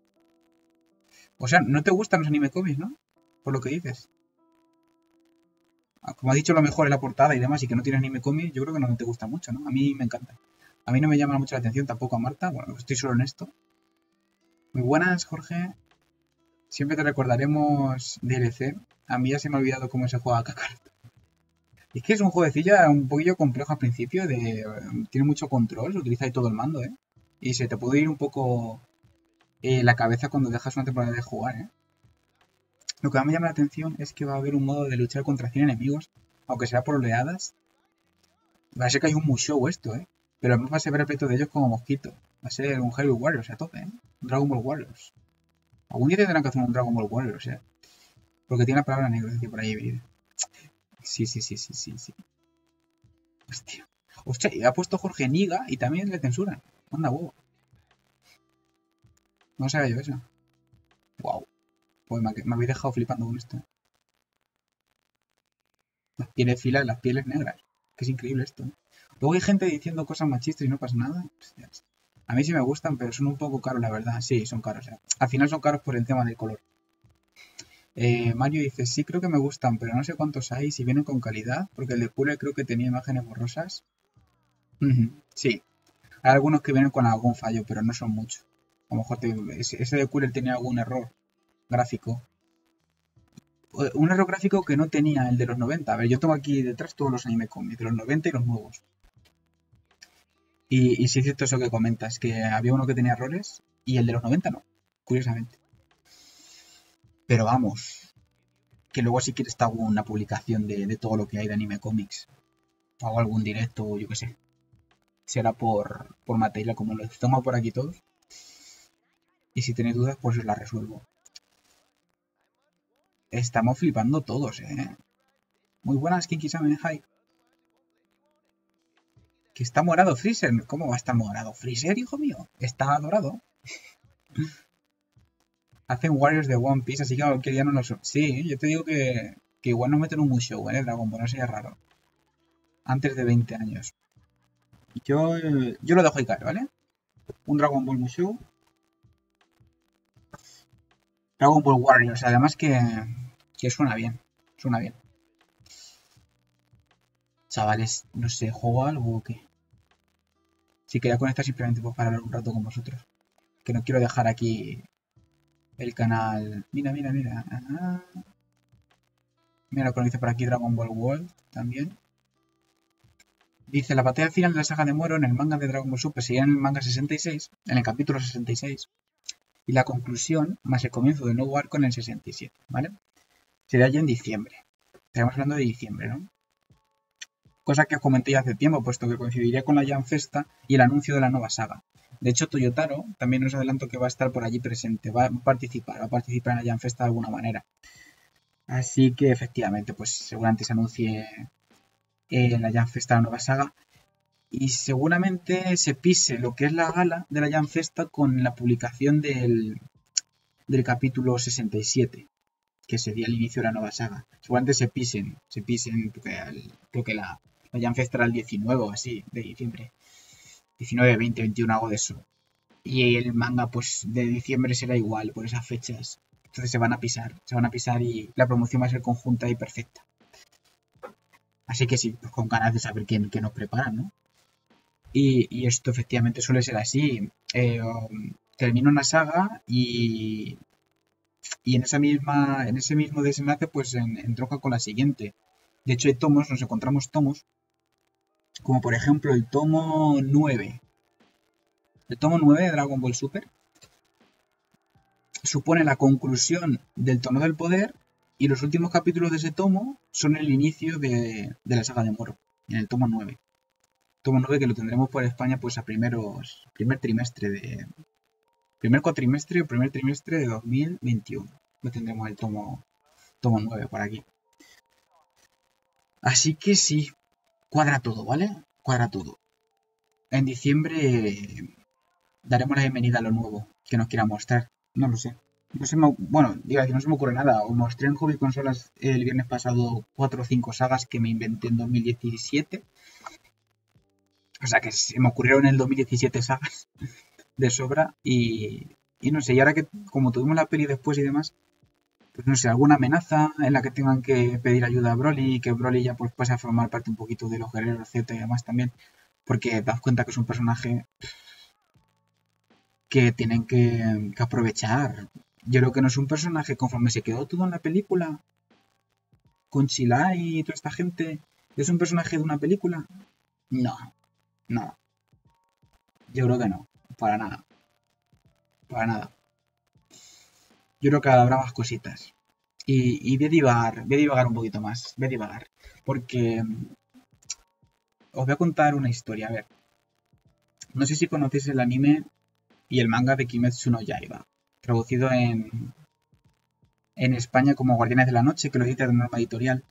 O sea, no te gustan los anime cómics, ¿no? Por lo que dices. Como ha dicho, lo mejor es la portada y demás, y que no tiene anime cómic, yo creo que no te gusta mucho, ¿no? A mí me encanta. A mí no me llama mucho la atención, tampoco a Marta. Bueno, estoy solo en esto. Muy buenas, Jorge. Siempre te recordaremos D L C. A mí ya se me ha olvidado cómo se juega a Kakarot. Es que es un jueguecillo un poquillo complejo al principio. De, tiene mucho control, se utiliza ahí todo el mando, ¿eh? Y se te puede ir un poco eh, la cabeza cuando dejas una temporada de jugar, ¿eh? Lo que más me llama la atención es que va a haber un modo de luchar contra cien enemigos, aunque sea por oleadas. Va a ser que hay un Mushow esto, ¿eh? Pero además va a ser ver el pleito de ellos como mosquito. Va a ser un Hyrule Warriors a tope, ¿eh? Un Dragon Ball Warriors. Algún día tendrán que hacer un Dragon Ball Warriors, ¿eh? Porque tiene la palabra negro, decía por ahí, ¿verdad? Sí, sí, sí, sí, sí, sí. Hostia. Hostia, y ha puesto Jorge Niga y también le censuran. Manda huevo. No sabía yo eso. Wow. Pues me, me habéis dejado flipando con esto. Las pieles filas, las pieles negras. Que es increíble esto, ¿eh? Luego hay gente diciendo cosas machistas y no pasa nada. Hostias. A mí sí me gustan, pero son un poco caros, la verdad. Sí, son caros. ¿Eh? Al final son caros por el tema del color. Eh, Mario dice, sí creo que me gustan, pero no sé cuántos hay, si vienen con calidad, porque el de Cooler creo que tenía imágenes borrosas. Uh-huh, sí, hay algunos que vienen con algún fallo, pero no son muchos. A lo mejor te, ese, ese de Cooler tenía algún error gráfico. Un error gráfico que no tenía el de los noventa. A ver, yo tengo aquí detrás todos los anime comics, de los noventa y los nuevos. Y, y sí es cierto eso que comentas, que había uno que tenía errores y el de los noventa no, curiosamente. Pero vamos, que luego si quieres te hago una publicación de, de todo lo que hay de anime comics. O hago algún directo, yo qué sé. Será por, por material, como lo tomo por aquí todos. Y si tenéis dudas, pues os las resuelvo. Estamos flipando todos, eh. Muy buenas, Kinky-sama, hi. Que está morado Freezer. ¿Cómo va a estar morado Freezer, hijo mío? Está dorado. Hacen Warriors de One Piece, así que, que ya no lo son. Sí, yo te digo que, que igual no meten un Mushoku, ¿eh? Dragon Ball, no sería raro. Antes de veinte años. Yo, yo lo dejo ahí caer, ¿vale? Un Dragon Ball Mushoku. Dragon Ball Warriors, además que, que suena bien. Suena bien. Chavales, no sé, ¿juego algo o qué? Si quería conectar simplemente pues, para hablar un rato con vosotros. Que no quiero dejar aquí el canal. Mira, mira, mira. Ah. Mira lo que nos dice por aquí Dragon Ball World también. Dice, la batalla final de la saga de Moro en el manga de Dragon Ball Super sería en el manga sesenta y seis, en el capítulo sesenta y seis. Y la conclusión, más el comienzo del nuevo arco en el sesenta y siete, ¿vale? Sería ya en diciembre. Estamos hablando de diciembre, ¿no? Cosa que os comenté ya hace tiempo, puesto que coincidiría con la Jam Festa y el anuncio de la nueva saga. De hecho, Toyotaro también os adelanto que va a estar por allí presente, va a participar, va a participar en la Jam Festa de alguna manera. Así que efectivamente, pues seguramente se anuncie en la Jam Festa la nueva saga. Y seguramente se pise lo que es la gala de la Jam Festa con la publicación del, del capítulo sesenta y siete, que sería el inicio de la nueva saga. Seguramente se pisen, se pisen, porque el, creo que la, la Jam Festa era el diecinueve o así, de diciembre. diecinueve, veinte, veintiuno, algo de eso. Y el manga, pues, de diciembre será igual, por esas fechas. Entonces se van a pisar, se van a pisar y la promoción va a ser conjunta y perfecta. Así que sí, pues con ganas de saber quién, qué nos preparan, ¿no? Y, y esto efectivamente suele ser así. Eh, um, termina una saga y, y en esa misma, en ese mismo desenlace, pues en, entronca con la siguiente. De hecho, hay tomos, nos encontramos tomos, como por ejemplo el tomo nueve. El tomo nueve de Dragon Ball Super supone la conclusión del Torneo del Poder y los últimos capítulos de ese tomo son el inicio de, de la saga de Moro, en el tomo nueve. Tomo nueve que lo tendremos por España pues a primeros, primer trimestre de, primer cuatrimestre o primer trimestre de dos mil veintiuno. Lo tendremos el tomo, tomo nueve por aquí. Así que sí, cuadra todo, ¿vale? Cuadra todo. En diciembre daremos la bienvenida a lo nuevo que nos quiera mostrar. No lo sé. No se me, bueno, digo que no se me ocurre nada. Os mostré en Hobby Consolas el viernes pasado cuatro o cinco sagas que me inventé en dos mil diecisiete. O sea que se me ocurrieron en el dos mil diecisiete sagas de sobra. Y, y no sé, y ahora que como tuvimos la peli después y demás, pues no sé, alguna amenaza en la que tengan que pedir ayuda a Broly y que Broly ya pues pase a formar parte un poquito de los guerreros Z y demás también. Porque das cuenta que es un personaje que tienen que, que aprovechar. Yo creo que no es un personaje conforme se quedó todo en la película, con Chilai y toda esta gente. ¿Es un personaje de una película? No, no. Yo creo que no. Para nada. Para nada. Yo creo que habrá más cositas. Y, y voy a divagar, voy a divagar un poquito más. Voy a divagar. Porque mm, os voy a contar una historia. A ver. No sé si conocéis el anime y el manga de Kimetsu no Yaiba. Traducido en, en España como Guardianes de la Noche, que lo edita de norma editorial.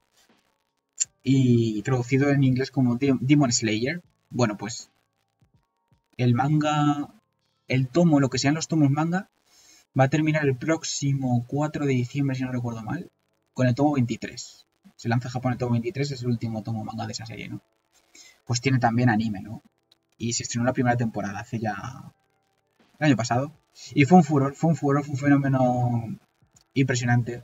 Y traducido en inglés como Demon Slayer. Bueno, pues el manga, el tomo, lo que sean los tomos manga, va a terminar el próximo cuatro de diciembre, si no recuerdo mal, con el tomo veintitrés. Se lanza en Japón el tomo veintitrés, es el último tomo manga de esa serie, ¿no? Pues tiene también anime, ¿no? Y se estrenó la primera temporada hace ya el año pasado. Y fue un furor, fue un furor, fue un fenómeno impresionante.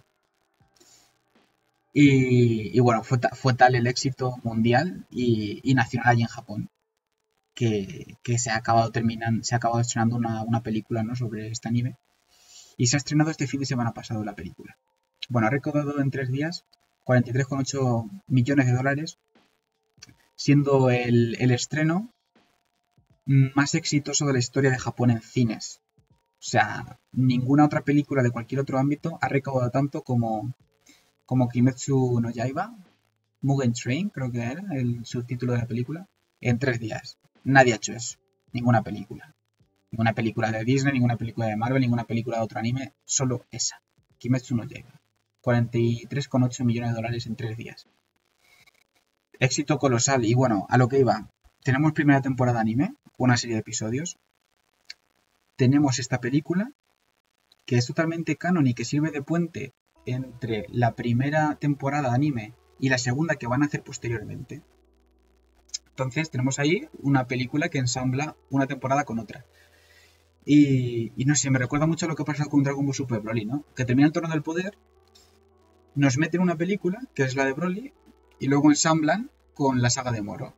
Y, y bueno, fue, ta- fue tal el éxito mundial y, y nacional allí en Japón que, que se ha acabado terminando, se ha acabado estrenando una, una película, ¿no?, sobre este anime. Y se ha estrenado este fin de semana pasado la película. Bueno, ha recaudado en tres días cuarenta y tres coma ocho millones de dólares, siendo el, el estreno más exitoso de la historia de Japón en cines. O sea, ninguna otra película de cualquier otro ámbito ha recaudado tanto como, como Kimetsu no Yaiba, Mugen Train, creo que era el subtítulo de la película, en tres días. Nadie ha hecho eso. Ninguna película. Ninguna película de Disney, ninguna película de Marvel, ninguna película de otro anime. Solo esa. Kimetsu no Yaiba. cuarenta y tres coma ocho millones de dólares en tres días. Éxito colosal. Y bueno, a lo que iba. Tenemos primera temporada anime, una serie de episodios. Tenemos esta película, que es totalmente canon y que sirve de puente entre la primera temporada anime y la segunda que van a hacer posteriormente. Entonces tenemos ahí una película que ensambla una temporada con otra. Y, y no sé, me recuerda mucho a lo que pasa con Dragon Ball Super Broly, ¿no? Que termina el Torneo del Poder, nos meten una película, que es la de Broly, y luego ensamblan con la saga de Moro.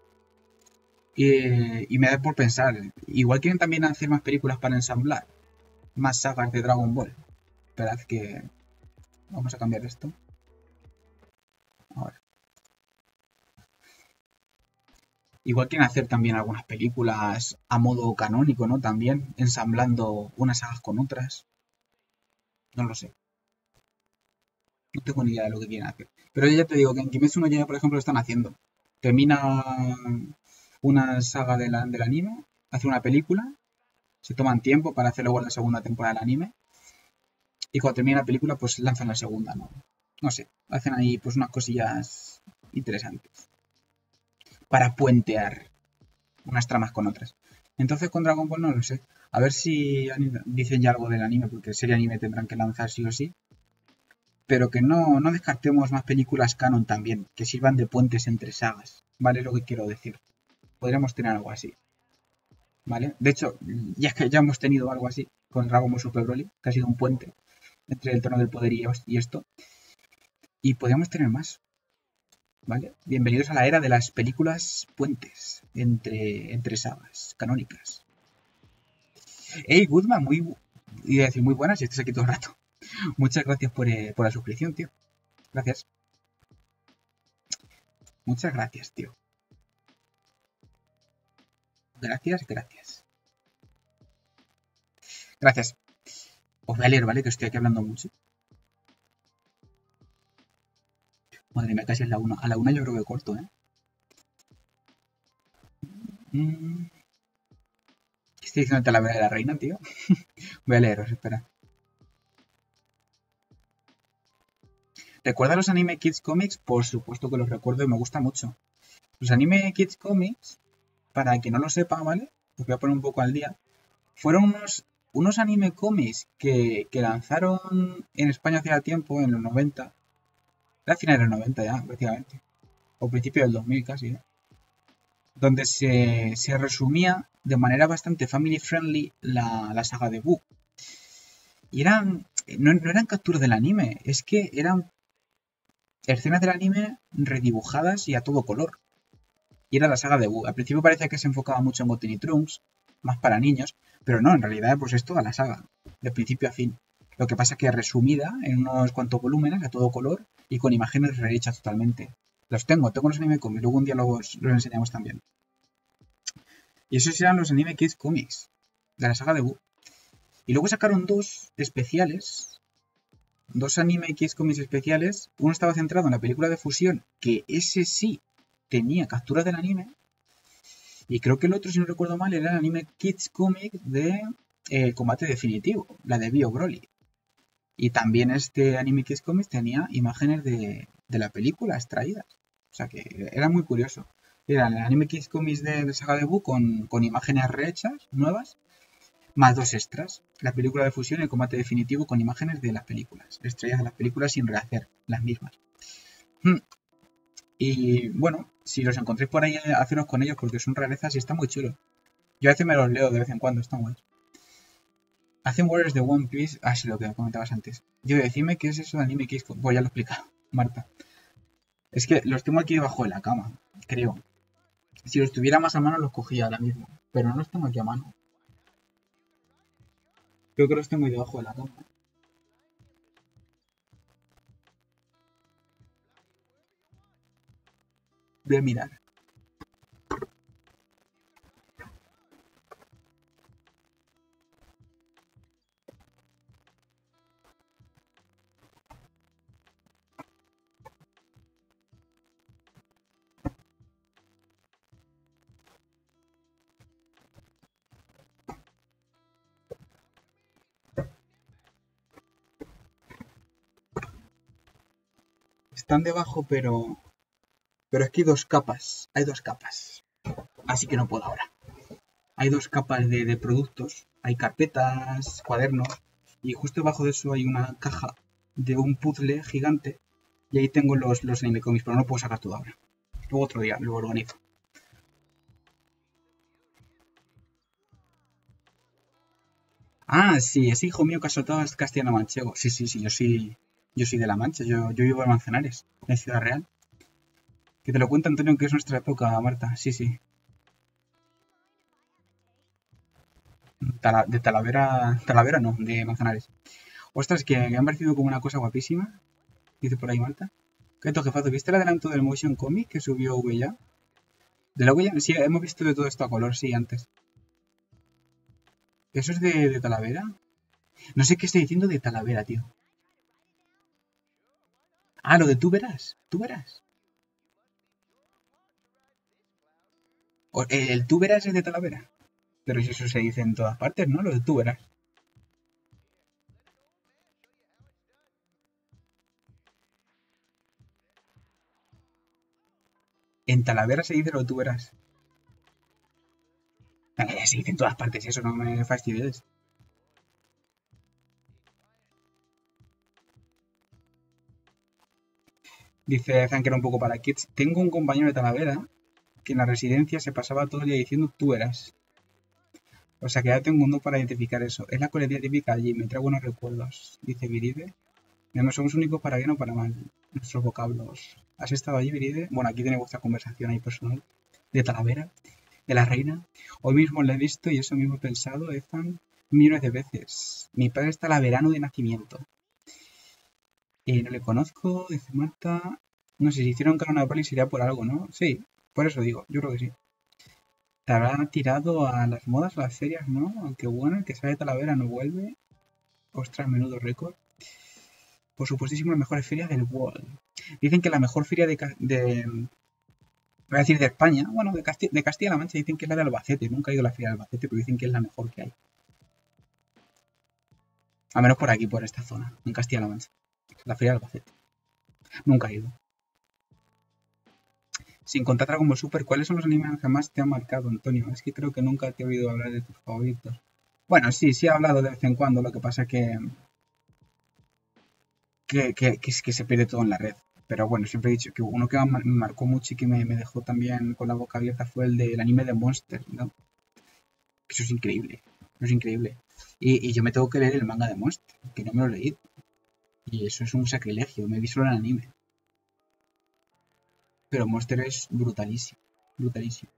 Y, y me da por pensar, igual quieren también hacer más películas para ensamblar, más sagas de Dragon Ball. Esperad que... Vamos a cambiar esto. Ahora. Igual quieren hacer también algunas películas a modo canónico, ¿no? También ensamblando unas sagas con otras. No lo sé. No tengo ni idea de lo que quieren hacer. Pero ya te digo que en Kimetsu no Yaiba, por ejemplo, lo están haciendo. Termina una saga de la- del anime, hace una película, se toman tiempo para hacer luego la segunda temporada del anime, y cuando termina la película, pues lanzan la segunda, ¿no? No sé, hacen ahí pues unas cosillas interesantes para puentear unas tramas con otras. Entonces con Dragon Ball no lo sé. A ver si dicen ya algo del anime, porque serie anime tendrán que lanzar sí o sí. Pero que no, no descartemos más películas canon también, que sirvan de puentes entre sagas, ¿vale? Lo que quiero decir. Podríamos tener algo así, ¿vale? De hecho, ya que ya hemos tenido algo así con Dragon Ball Super Broly, que ha sido un puente entre el Trono del Poder y esto, y podríamos tener más. ¿vale? Bienvenidos a la era de las películas puentes entre, entre sagas canónicas. Hey, Goodman, muy, iba a decir muy buenas y estás aquí todo el rato. Muchas gracias por, eh, por la suscripción, tío. Gracias. Muchas gracias, tío. Gracias, gracias. Gracias. Os voy a leer, ¿vale? Que estoy aquí hablando mucho. Madre mía, casi es la una. A la una yo creo que corto, ¿eh? Mm. ¿Qué estoy diciendo la verdad de la reina, tío? Voy a leeros, espera. ¿Recuerda los Anime Kids Comics? Por supuesto que los recuerdo y me gusta mucho. Los Anime Kids Comics, para quien no lo sepa, ¿vale? Os voy a poner un poco al día. Fueron unos, unos anime cómics que, que lanzaron en España hace tiempo, en los noventa. Era a finales de los noventa ya, prácticamente. O principio del dos mil casi, ¿eh? Donde se, se resumía de manera bastante family friendly la, la saga de Boo. Y eran, no, no eran capturas del anime, es que eran escenas del anime redibujadas y a todo color. Y era la saga de Boo. Al principio parecía que se enfocaba mucho en Goten y Trunks, más para niños, pero no, en realidad pues es toda la saga, de principio a fin. Lo que pasa es que resumida en unos cuantos volúmenes a todo color y con imágenes rehechas totalmente. Los tengo, tengo los anime comics, luego un día los, los enseñamos también. Y esos eran los Anime Kids Comics de la saga de Boo. Y luego sacaron dos especiales, dos Anime Kids Comics especiales. Uno estaba centrado en la película de fusión, que ese sí tenía capturas del anime. Y creo que el otro, si no recuerdo mal, era el Anime Kids Comic de eh, Combate Definitivo, la de Bio Broly. Y también este Anime Kids Comics tenía imágenes de, de la película extraídas. O sea que era muy curioso. Era el Anime Kids Comics de, de Saga de Boo con, con imágenes rehechas, nuevas, más dos extras. La película de fusión y el combate definitivo con imágenes de las películas. Extraídas de las películas sin rehacer las mismas. Hmm. Y bueno, si los encontréis por ahí, haceros con ellos porque son rarezas y están muy chulos. Yo a veces me los leo de vez en cuando, están guays. Hacen Warriors de One Piece. Ah, sí, lo que comentabas antes. Yo, decime qué es eso de Anime Kids. Pues ya lo he explicado, Marta. Es que los tengo aquí debajo de la cama, creo. Si los tuviera más a mano los cogía ahora mismo. Pero no los tengo aquí a mano. Creo que los tengo ahí debajo de la cama. Voy a mirar. Están debajo, pero... Pero es que hay dos capas. Hay dos capas. Así que no puedo ahora. Hay dos capas de, de productos. Hay carpetas, cuadernos. Y justo debajo de eso hay una caja de un puzzle gigante. Y ahí tengo los, los anime comics, pero no lo puedo sacar todo ahora. Luego otro día lo organizo. Ah, sí, ese hijo mío que ha soltado es castellano manchego. Sí, sí, sí, yo sí, yo soy de La Mancha, yo, yo vivo en Manzanares, en Ciudad Real. Que te lo cuenta Antonio, que es nuestra época, Marta. Sí, sí. Tala- de Talavera, Talavera no, de Manzanares. Ostras, que me han parecido como una cosa guapísima. Dice por ahí Marta. ¿Qué to, jefazo? ¿Viste el adelanto del Motion Comic que subió V ya? ¿De la V ya? Sí, hemos visto de todo esto a color, sí, antes. ¿Eso es de, de Talavera? No sé qué estoy diciendo de Talavera, tío. Ah, lo de tú verás, tú verás. O- El, el tú verás es de Talavera. Pero si eso se dice en todas partes, ¿no? Lo de tú verás. En Talavera se dice lo de tú verás. Eh, se dice en todas partes, eso no me fastidies. Dice Zanker un poco para kids. Tengo un compañero de Talavera que en la residencia se pasaba todo el día diciendo tú eras. O sea que ya tengo un no para identificar eso. Es la coletilla típica allí, me trae buenos recuerdos. Dice Viride. No somos únicos para bien o para mal. nuestros vocablos. ¿Has estado allí, Viride? Bueno, aquí tiene vuestra conversación ahí personal. De Talavera, de la reina. Hoy mismo la he visto y eso mismo he pensado, Ethan, millones de veces. Mi padre es talaverano de nacimiento. Eh, no le conozco, dice Marta. No sé si hicieron Carnaval y sería por algo, ¿no? Sí, por eso digo, yo creo que sí. Te habrá tirado a las modas, a las ferias, ¿no? Aunque bueno, el que sale de Talavera no vuelve. Ostras, menudo récord. Por supuestísimo, las mejores ferias del world. Dicen que la mejor feria de, de voy a decir de España, bueno, de, Casti de Castilla-La Mancha dicen que es la de Albacete. Nunca he ido a la feria de Albacete, pero dicen que es la mejor que hay. Al menos por aquí, por esta zona, en Castilla-La Mancha. La feria de Albacete. Nunca he ido. Sin contar Dragon Ball Super, ¿cuáles son los animes que más te han marcado, Antonio? Es que creo que nunca te he oído hablar de tus favoritos. Bueno, sí, sí he hablado de vez en cuando, lo que pasa que que, que, que, que se pierde todo en la red. Pero bueno, siempre he dicho que uno que me marcó mucho y que me, me dejó también con la boca abierta fue el del anime de Monster, ¿no? Eso es increíble, eso es increíble. Y, y yo me tengo que leer el manga de Monster, que no me lo he leído. Y eso es un sacrilegio, me vi solo el anime. Pero Monster es brutalísimo, brutalísimo.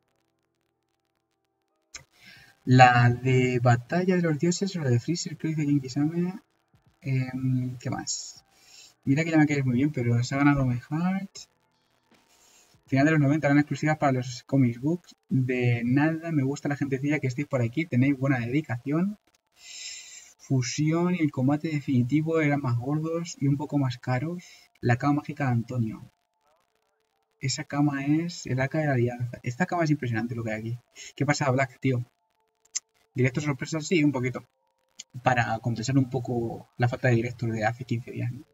La de Batalla de los Dioses, o la de Freezer, que dice Kinkisame. Eh, ¿Qué más? Mira que ya me caes muy bien, pero se ha ganado My Heart. Final de los noventa eran exclusivas para los comics books. De nada me gusta la gentecilla que estéis por aquí. Tenéis buena dedicación. Fusión y el combate definitivo eran más gordos y un poco más caros. La cama mágica de Antonio. Esa cama es el arca de la alianza. Esta cama es impresionante lo que hay aquí. ¿Qué pasa, Black, tío? ¿Directo sorpresa? Sí, un poquito. Para compensar un poco la falta de directos de hace quince días, ¿no?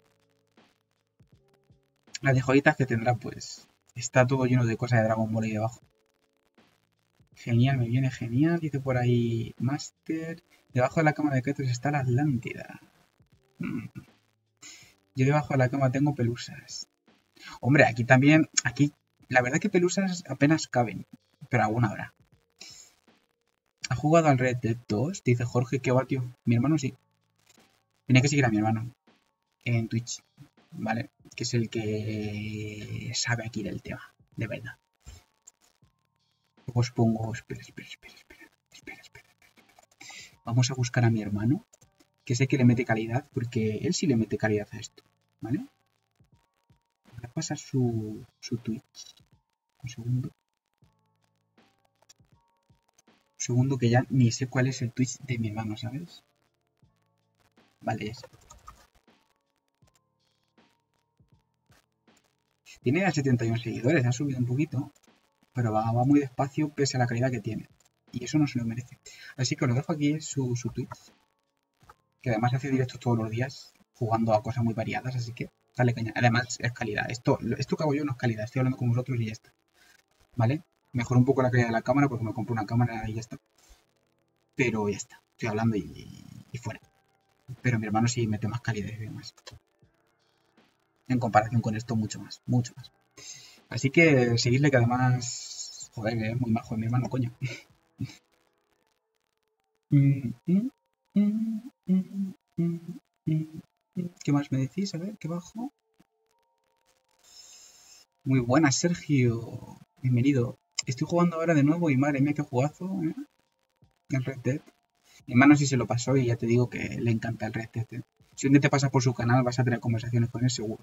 Las de joyitas que tendrá, pues, está todo lleno de cosas de Dragon Ball ahí debajo. Genial, me viene genial. Dice por ahí Master. Debajo de la cama de Kratos está la Atlántida. Mm. Yo debajo de la cama tengo pelusas. Hombre, aquí también, aquí, la verdad que pelusas apenas caben, pero alguna habrá. ¿Ha jugado al Red Dead dos? Dice Jorge, ¿qué va, tío? Mi hermano sí. Tiene que seguir a mi hermano en Twitch, ¿vale? Que es el que sabe aquí del tema, de verdad. Os pongo, espera, espera, espera, espera, espera, espera, espera. Vamos a buscar a mi hermano, que sé que le mete calidad, porque él sí le mete calidad a esto, ¿vale? Voy a pasar su, su Twitch. Un segundo. Un segundo que ya ni sé cuál es el Twitch de mi hermano, ¿sabes? Vale, es. Tiene a setenta y uno seguidores, ha subido un poquito, pero va, va muy despacio pese a la calidad que tiene. Y eso no se lo merece. Así que os lo dejo aquí su, su Twitch, que además hace directos todos los días, jugando a cosas muy variadas, así que dale caña. Además es calidad. Esto, esto que hago yo no es calidad, estoy hablando con vosotros y ya está. ¿Vale? Mejor un poco la calidad de la cámara porque me compré una cámara y ya está. Pero ya está, estoy hablando y, y fuera. Pero mi hermano sí mete más calidad y demás. En comparación con esto, mucho más, mucho más. Así que seguidle que además, joder, es muy majo mi hermano, coño. ¿Qué más me decís? A ver, ¿qué bajo? Muy buenas, Sergio. Bienvenido. Estoy jugando ahora de nuevo y madre mía, qué jugazo, ¿eh? El Red Dead. Mi hermano sí se lo pasó y ya te digo que le encanta el Red Dead. ¿eh? Si un día te pasas por su canal vas a tener conversaciones con él seguro.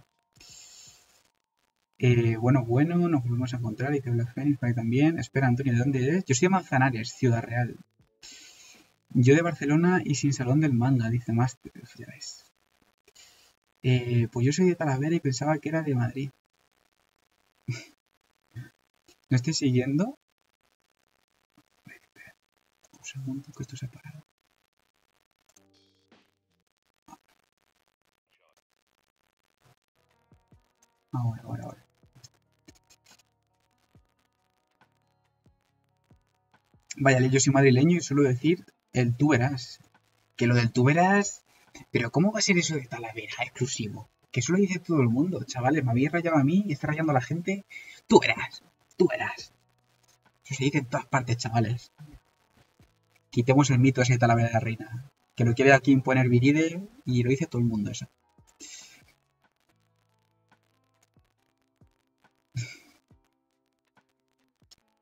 Eh, bueno, bueno, nos volvemos a encontrar y te Black Phoenix por ahí también. Espera, Antonio, ¿de dónde eres? Yo soy de Manzanares, Ciudad Real. Yo de Barcelona y sin salón del manga, dice Master. Ya ves. Eh, pues yo soy de Talavera y pensaba que era de Madrid. ¿No estoy siguiendo? A ver, espera. Un segundo que esto se ha parado. Ahora, ahora, ahora. Vaya, yo soy madrileño y suelo decir el tú verás. Que lo del tú verás. Pero ¿cómo va a ser eso de Talavera exclusivo? Que eso lo dice todo el mundo, chavales. Me habéis rayado a mí y está rayando a la gente. Tú verás, tú verás. Eso se dice en todas partes, chavales. Quitemos el mito ese de Talavera de la Reina. Que lo quiere aquí imponer Viride y lo dice todo el mundo eso.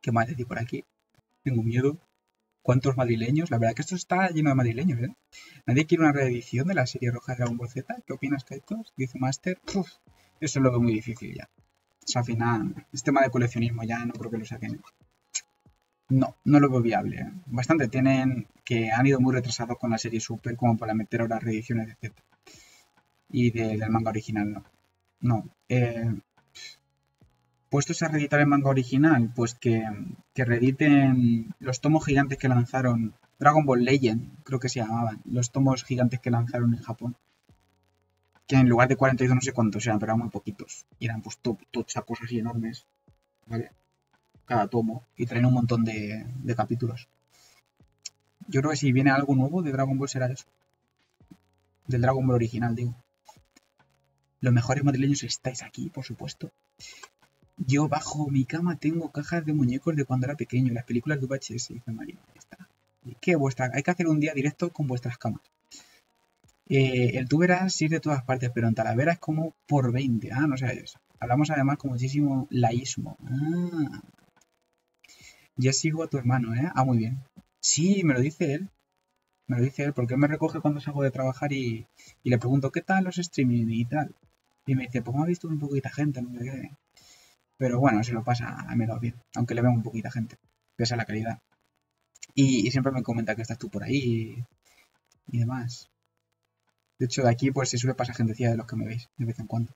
¿Qué más decir por aquí? Tengo miedo. ¿Cuántos madrileños? La verdad que esto está lleno de madrileños, ¿eh? ¿Nadie quiere una reedición de la serie roja de Dragon Ball Z? ¿Qué opinas, Kaitos? Dice Master. Uf, eso lo veo muy difícil ya. O sea, al final, este tema de coleccionismo ya no creo que lo saquen. No, no lo veo viable. ¿eh? Bastante tienen que han ido muy retrasados con la serie Super como para meter ahora reediciones de Z. Y de, del manga original, no. No. Eh, puestos a reeditar el manga original, pues que, que reediten los tomos gigantes que lanzaron. Dragon Ball Legend, creo que se llamaban. Los tomos gigantes que lanzaron en Japón. Que en lugar de cuarenta y dos no sé cuántos eran, pero eran muy poquitos. Y eran pues tochacos así enormes. ¿Vale? Cada tomo. Y traen un montón de, de capítulos. Yo creo que si viene algo nuevo de Dragon Ball será eso. Del Dragon Ball original, digo. Los mejores madrileños estáis aquí, por supuesto. Yo bajo mi cama tengo cajas de muñecos de cuando era pequeño. Las películas de V H S, dice Mario. Ahí está. ¿Qué? Vuestra... Hay que hacer un día directo con vuestras camas. Eh, el Tuberas sí es de todas partes, pero en Talavera es como por veinte. Ah, no sabes. Hablamos además con muchísimo laísmo. Ah. Ya sigo a tu hermano, ¿eh? Ah, muy bien. Sí, me lo dice él. Me lo dice él, porque él me recoge cuando salgo de trabajar y, y le pregunto, ¿qué tal los streaming y tal? Y me dice, pues me ha visto un poquita gente, no sé qué. Pero bueno, se lo pasa a menos bien, aunque le veo un poquita gente, pese a la calidad. Y, y siempre me comenta que estás tú por ahí y, y demás. De hecho, de aquí pues se suele pasar gentecilla de los que me veis, de vez en cuando.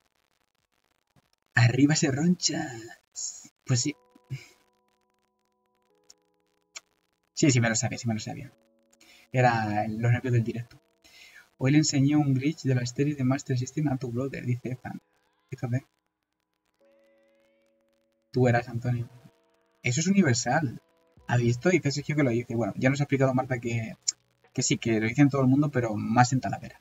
¡Arriba se ronchas! Pues sí. Sí, sí me lo sabía, sí me lo sabía. Era los nervios del directo. Hoy le enseñé un glitch de la serie de Master System a tu brother, dice Ethan. Fíjate. Tú eras Antonio. Eso es universal. ¿Ha visto? Dice Sergio que lo dice. Bueno, ya nos ha explicado Marta que, que sí, que lo dice en todo el mundo, pero más en Talavera.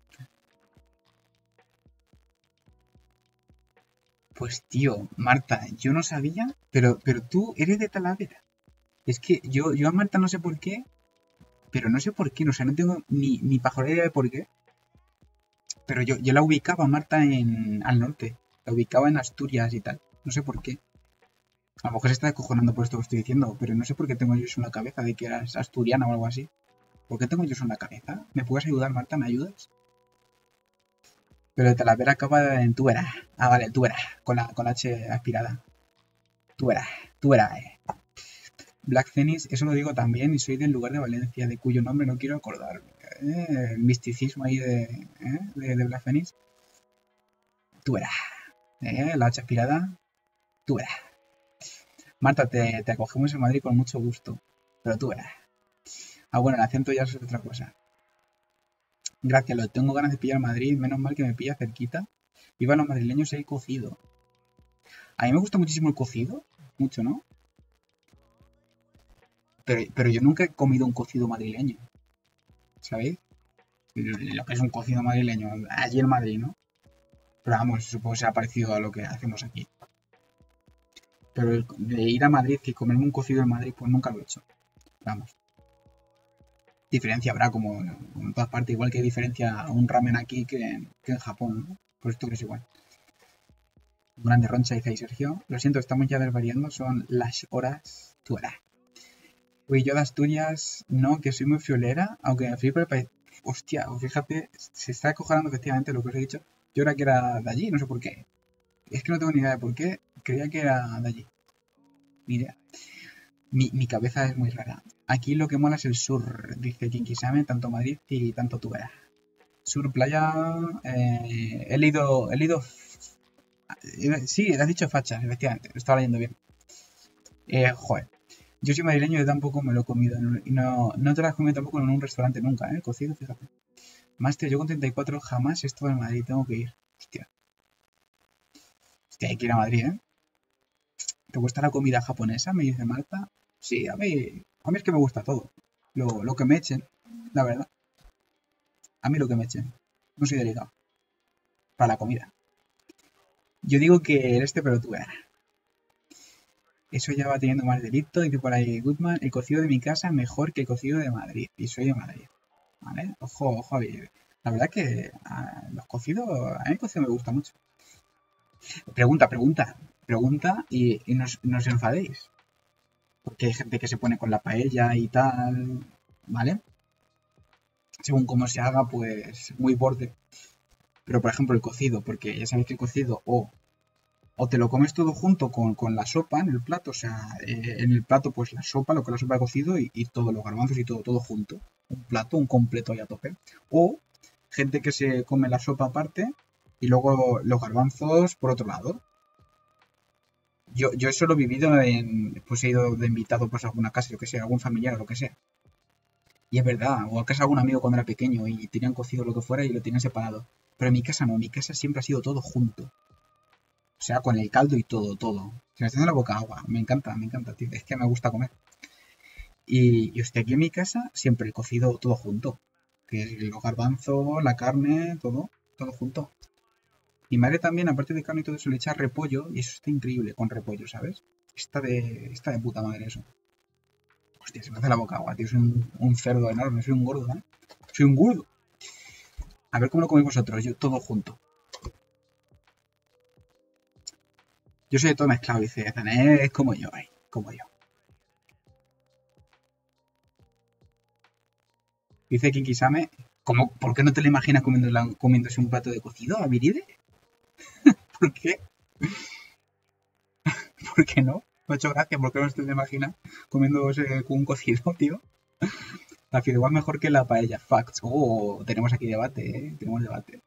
Pues tío, Marta, yo no sabía, pero, pero tú eres de Talavera. Es que yo, yo a Marta no sé por qué, pero no sé por qué, o sea, no tengo ni, ni pajolera idea de por qué. Pero yo, yo la ubicaba a Marta en, al norte, la ubicaba en Asturias y tal. No sé por qué. A lo mejor se está descojonando por esto que estoy diciendo, pero no sé por qué tengo yo eso en la cabeza de que eras asturiana o algo así. ¿Por qué tengo yo eso en la cabeza? ¿Me puedes ayudar, Marta? ¿Me ayudas? Pero de Talavera acaba en tú verás. Ah, vale, tú verás, con la, con la H aspirada. Tú verás, tú verás, eh. Black Phoenix, eso lo digo también, y soy del lugar de Valencia, de cuyo nombre no quiero acordarme. Eh, el misticismo ahí de, eh, de, de Black Phoenix. Tú verás. Eh, la H aspirada. Tú verás. Marta, te, te acogemos en Madrid con mucho gusto. Pero tú verás. Ah, bueno, el acento ya es otra cosa. Gracias, lo tengo ganas de pillar Madrid, menos mal que me pilla cerquita. Viva los madrileños el cocido. A mí me gusta muchísimo el cocido, mucho, ¿no? Pero, pero yo nunca he comido un cocido madrileño, ¿sabéis? Lo que es un cocido madrileño, allí en Madrid, ¿no? Pero vamos, supongo que será parecido a lo que hacemos aquí. Pero el, de ir a Madrid y comerme un cocido en Madrid, pues nunca lo he hecho. Vamos. Diferencia habrá como en todas partes, igual que hay diferencia un ramen aquí que en, que en Japón, ¿no? Pues esto que es igual. Un grande roncha, dice ahí Sergio. Lo siento, estamos ya desvariando, son las horas. Tú verás. Uy, yo de Asturias, no, que soy muy friolera, aunque me fui por el país. Hostia, fíjate, se está acojonando efectivamente lo que os he dicho. Yo era que era de allí, no sé por qué. Es que no tengo ni idea de por qué. Creía que era de allí. Ni idea. Mi, mi cabeza es muy rara. Aquí lo que mola es el sur, dice Kinkisame, tanto Madrid y tanto tú verás. Sur, playa. Eh, he leído. He leído. Sí, has dicho fachas, efectivamente. Lo estaba leyendo bien. Eh, joder. Yo soy madrileño y tampoco me lo he comido. Y no, no te lo has comido tampoco en un restaurante nunca, ¿eh? Cocido, fíjate. Máster, yo con treinta y cuatro jamás he estado en Madrid. Tengo que ir. Hostia. Hostia, hay que ir a Madrid, ¿eh? ¿Te gusta la comida japonesa? Me dice Marta. Sí, a mí, a mí es que me gusta todo. Lo, lo que me echen, la verdad. A mí lo que me echen. No soy delicado. Para la comida. Yo digo que el este, pero tú verás. Eso ya va teniendo más delito. Dice por ahí Goodman, el cocido de mi casa mejor que el cocido de Madrid. Y soy de Madrid. ¿Vale? Ojo, ojo. La verdad que a los cocidos, a mí el cocido me gusta mucho. Pregunta, pregunta. Pregunta y, y nos, nos enfadéis. porque hay gente que se pone con la paella y tal, ¿vale? Según cómo se haga, pues muy borde. Pero por ejemplo el cocido, porque ya sabéis que el cocido o, o te lo comes todo junto con, con la sopa en el plato, o sea, eh, en el plato pues la sopa, lo que es la sopa de cocido y, y todos los garbanzos y todo, todo junto. Un plato, un completo ahí a tope. O gente que se come la sopa aparte y luego los garbanzos por otro lado. Yo, yo eso lo he vivido en, pues he ido de invitado pues a alguna casa, yo que sé, algún familiar o lo que sea. Y es verdad, o a casa de algún amigo cuando era pequeño y tenían cocido lo que fuera y lo tenían separado. Pero en mi casa no, en mi casa siempre ha sido todo junto. O sea, con el caldo y todo, todo. Se me está haciendo la boca agua. Me encanta, me encanta, tío. Es que me gusta comer. Y, y hostia, aquí en mi casa siempre el cocido todo junto. Que es los garbanzos, la carne, todo, todo junto. Mi madre también, aparte de carne y todo eso, le echa repollo y eso está increíble con repollo, ¿sabes? Está de, está de puta madre eso. Hostia, se me hace la boca agua, tío. Soy un, un cerdo enorme, soy un gordo, ¿eh? Soy un gordo. A ver cómo lo coméis vosotros, yo todo junto. Yo soy de todo mezclado, dice Zané, es como yo, ay, como yo. Dice Kinkisame, ¿cómo, ¿por qué no te lo imaginas comiendo comiéndose un plato de cocido a Viride? ¿Por qué? ¿Por qué no? Me ha hecho gracia, ¿por qué no te lo imaginas comiéndose un cocido, tío? La fideuá es mejor que la paella. Facts. Oh, tenemos aquí debate, ¿eh? Tenemos debate.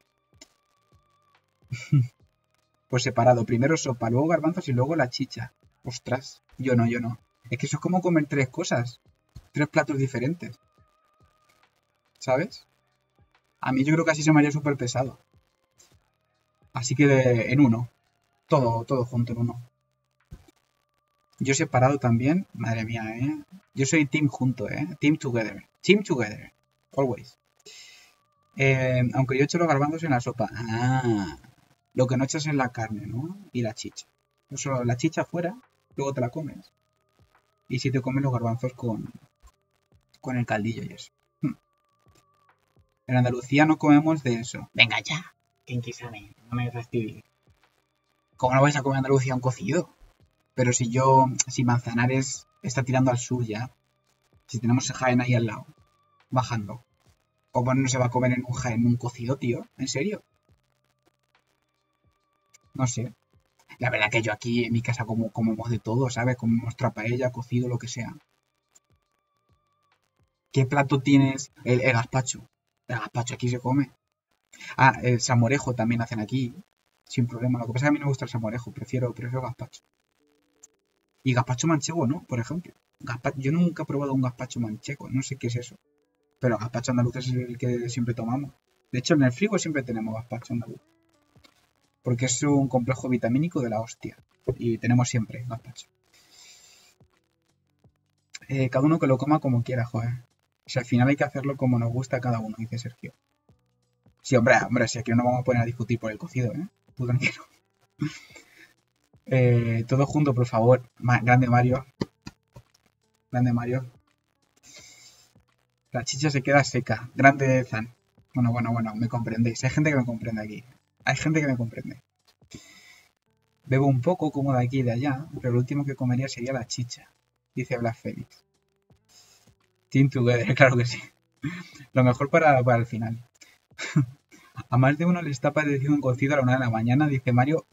Pues separado. Primero sopa, luego garbanzos y luego la chicha. Ostras. Yo no, yo no. Es que eso es como comer tres cosas. Tres platos diferentes. ¿Sabes? A mí yo creo que así se me haría súper pesado. Así que de- en uno. Todo, todo junto en uno. Yo separado también. Madre mía, ¿eh? Yo soy team junto, ¿eh? Team together. Team together. Always. Eh, aunque yo echo los garbanzos en la sopa. Ah. Lo que no echas es la carne, ¿no? Y la chicha. Eso, la chicha fuera, luego te la comes. Y si te comes los garbanzos con, con el caldillo y eso. Hmm. En Andalucía no comemos de eso. Venga ya. Kinkisame, no me fastidies. ¿Cómo no vais a comer en Andalucía un cocido? Pero si yo, si Manzanares está tirando al sur ya, si tenemos Jaén ahí al lado, bajando, ¿cómo no se va a comer en un Jaén un cocido, tío? ¿En serio? No sé. La verdad que yo aquí en mi casa como comemos de todo, ¿sabes? Comemos nuestra paella, cocido, lo que sea. ¿Qué plato tienes? El, el gazpacho. El gazpacho aquí se come. Ah, el salmorejo también hacen aquí, sin problema. Lo que pasa es que a mí no me gusta el salmorejo, prefiero, prefiero gazpacho. Y gazpacho manchego, ¿no? Por ejemplo. Gazpa- Yo nunca he probado un gazpacho manchego, no sé qué es eso. Pero gazpacho andaluz es el que siempre tomamos. De hecho, en el frigo siempre tenemos gazpacho andaluz. Porque es un complejo vitamínico de la hostia. Y tenemos siempre gazpacho. Eh, cada uno que lo coma como quiera, joder. O sea, al final hay que hacerlo como nos gusta a cada uno, dice Sergio. Sí, hombre, hombre, si aquí no nos vamos a poner a discutir por el cocido, ¿eh? Tú tranquilo. Eh, todo junto, por favor. Ma- grande Mario. Grande Mario. La chicha se queda seca. Grande Zan. Bueno, bueno, bueno, me comprendéis. Hay gente que me comprende aquí. Hay gente que me comprende. Bebo un poco, como de aquí y de allá, pero lo último que comería sería la chicha. Dice Black Phoenix. Team Together, claro que sí. Lo mejor para, para el final. A más de uno le está pareciendo un cocido a la una de la mañana, dice Mario.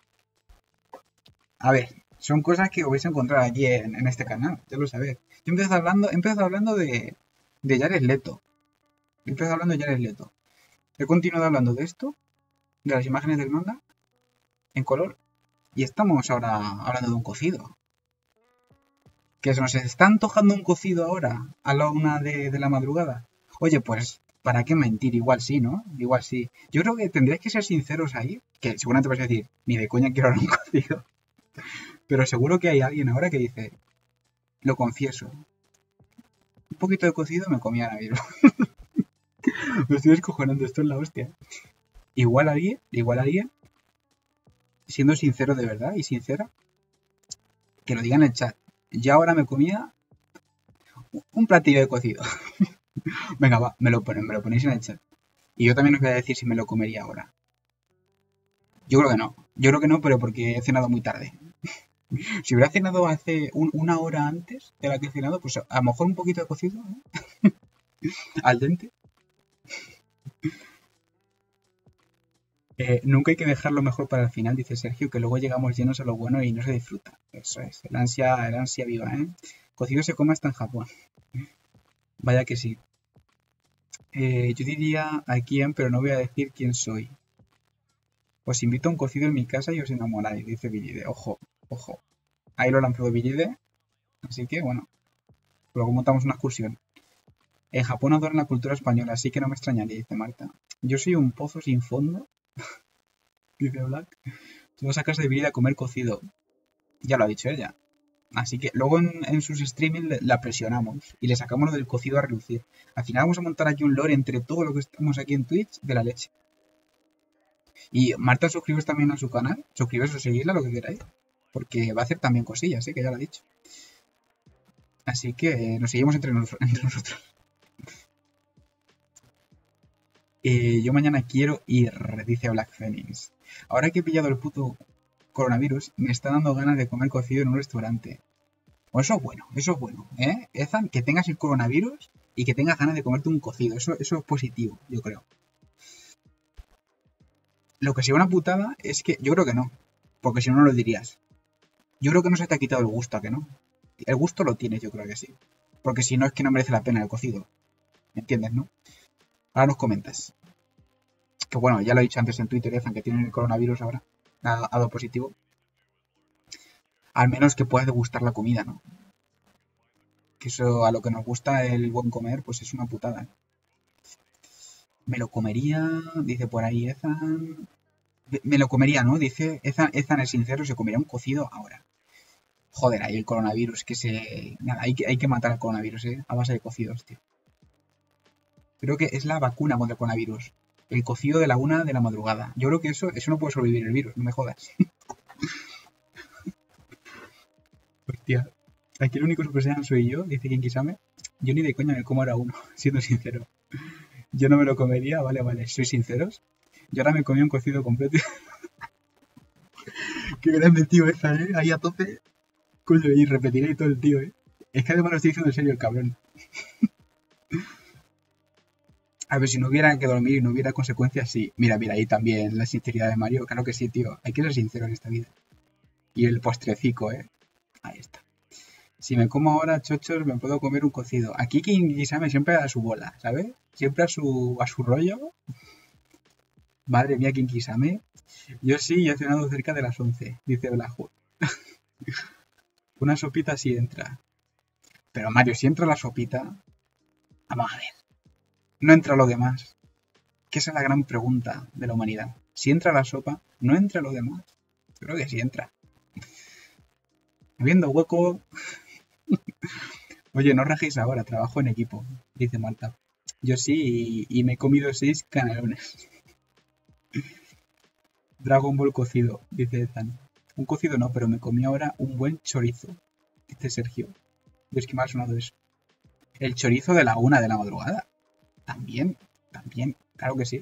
A ver, son cosas que vais a encontrar aquí en, en este canal, ya lo sabéis. Yo empiezo hablando, empiezo hablando de, de Jared Leto. Empiezo hablando de Jared Leto. He continuado hablando de esto, de las imágenes del manga, en color, y estamos ahora hablando de un cocido. Que se nos está antojando un cocido ahora, a la una de, de la madrugada. Oye, pues, ¿para qué mentir? Igual sí, ¿no? Igual sí. Yo creo que tendréis que ser sinceros ahí, que seguramente vais a decir, ni de coña quiero ahora un cocido. Pero seguro que hay alguien ahora que dice, lo confieso, un poquito de cocido me comía ahora mismo. Me estoy descojonando, esto es la hostia. Igual alguien, igual alguien, siendo sincero de verdad y sincera, que lo diga en el chat. Yo ahora me comía un platillo de cocido. Venga, va, me lo, ponen, me lo ponéis en el chat. Y yo también os voy a decir si me lo comería ahora. Yo creo que no. Yo creo que no, pero porque he cenado muy tarde. Si hubiera cenado hace un- una hora antes de la que he cenado, pues a lo mejor un poquito de cocido, ¿no? Al dente. Eh, nunca hay que dejar lo mejor para el final, dice Sergio, que luego llegamos llenos a lo bueno y no se disfruta. Eso es, el ansia, el ansia viva, ¿eh? Cocido se come hasta en Japón. Vaya que sí. Eh, yo diría a quién, pero no voy a decir quién soy. Os invito a un cocido en mi casa y os enamoráis, dice Villide. Ojo, ojo. Ahí lo ha lanzado Villide, así que bueno, luego montamos una excursión. En Japón adoran la cultura española, así que no me extrañaría, dice Marta. Yo soy un pozo sin fondo, dice Black. Tú vas a casa de Villide a comer cocido. Ya lo ha dicho ella. Así que luego en, en sus streamings le- la presionamos y le sacamos lo del cocido a relucir. Al final vamos a montar aquí un lore entre todo lo que estamos aquí en Twitch de la leche. Y Marta, suscribes también a su canal. Suscribes o seguirla, lo que queráis. Porque va a hacer también cosillas, ¿eh? Que ya lo ha dicho. Así que eh, nos seguimos entre, nos- entre nosotros. Eh, yo mañana quiero ir, dice Black Phoenix. Ahora que he pillado el puto coronavirus, me está dando ganas de comer cocido en un restaurante. O eso es bueno, eso es bueno, ¿eh? Ethan, que tengas el coronavirus y que tengas ganas de comerte un cocido. Eso, eso es positivo, yo creo. Lo que sería una putada es que yo creo que no. Porque si no, no lo dirías. Yo creo que no se te ha quitado el gusto, ¿a que no? El gusto lo tienes, yo creo que sí. Porque si no, es que no merece la pena el cocido. ¿Me entiendes, no? Ahora nos comentas. Que bueno, ya lo he dicho antes en Twitter, Ethan, que tienen el coronavirus ahora. Ha, ha dado positivo. Al menos que puedas degustar la comida, ¿no? Que eso a lo que nos gusta el buen comer, pues es una putada, ¿eh? Me lo comería, dice por ahí Ethan. Me lo comería, ¿no? Dice Ethan, Ethan es sincero, se comería un cocido ahora. Joder, ahí el coronavirus, que se... Nada, hay que, hay que matar al coronavirus, ¿eh? A base de cocidos, tío. Creo que es la vacuna contra el coronavirus. El cocido de la una de la madrugada. Yo creo que eso, eso no puede sobrevivir el virus, no me jodas. Hostia. Aquí el único Super Saiyan soy yo, dice Kinkisame. Yo ni de coña me como ahora uno, siendo sincero. Yo no me lo comería, vale, vale, sois sinceros. Yo ahora me comí un cocido completo. Qué grande tío esa, ¿eh? Ahí a tope. Coño, y repetiré todo el tío, ¿eh? Es que además lo estoy diciendo en serio el cabrón. A ver, si no hubiera que dormir y no hubiera consecuencias, sí. Mira, mira, ahí también la sinceridad de Mario. Claro que sí, tío. Hay que ser sincero en esta vida. Y el postrecico, ¿eh? Ahí está. Si me como ahora chochos, me puedo comer un cocido. Aquí King-Kisame siempre a su bola, ¿sabes? Siempre a su, a su rollo. Madre mía, King-Kisame. Yo sí, he cenado cerca de las once, dice Blackwood. Una sopita sí entra. Pero Mario, si entra la sopita, vamos a ver. No entra lo demás. Que esa es la gran pregunta de la humanidad. Si entra la sopa, ¿no entra lo demás? Yo creo que sí entra. Habiendo hueco... Oye, no rajéis ahora, trabajo en equipo, dice Malta. Yo sí, y, y me he comido seis canelones. Dragon Ball cocido, dice Ethan. Un cocido no, pero me comí ahora un buen chorizo, dice Sergio. ¿Ves que me ha sonado eso? El chorizo de la una de la madrugada. También, también, claro que sí.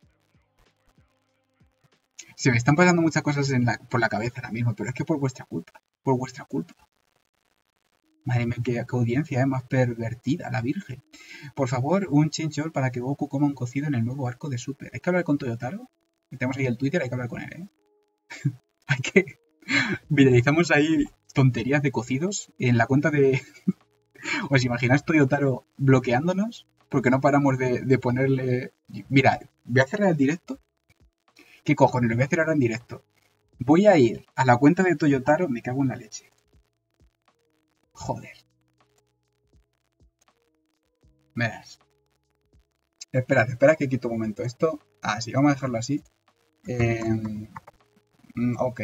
Se me están pasando muchas cosas en la, por la cabeza ahora mismo, pero es que por vuestra culpa, por vuestra culpa. Madre mía, qué, qué audiencia, ¿eh? Más pervertida, la virgen. Por favor, un chinchor para que Goku coma un cocido en el nuevo arco de Super. Hay que hablar con Toyotaro. Tenemos ahí el Twitter, hay que hablar con él, ¿eh? Hay que... Viralizamos ahí tonterías de cocidos en la cuenta de... ¿Os imagináis Toyotaro bloqueándonos? Porque no paramos de, de ponerle... Mira, voy a cerrar el directo. ¿Qué cojones? Lo voy a hacer ahora en directo. Voy a ir a la cuenta de Toyotaro. Me cago en la leche. Joder. Verás. Espera, espera que quito un momento esto. Ah, sí, vamos a dejarlo así. Eh, mm, ok.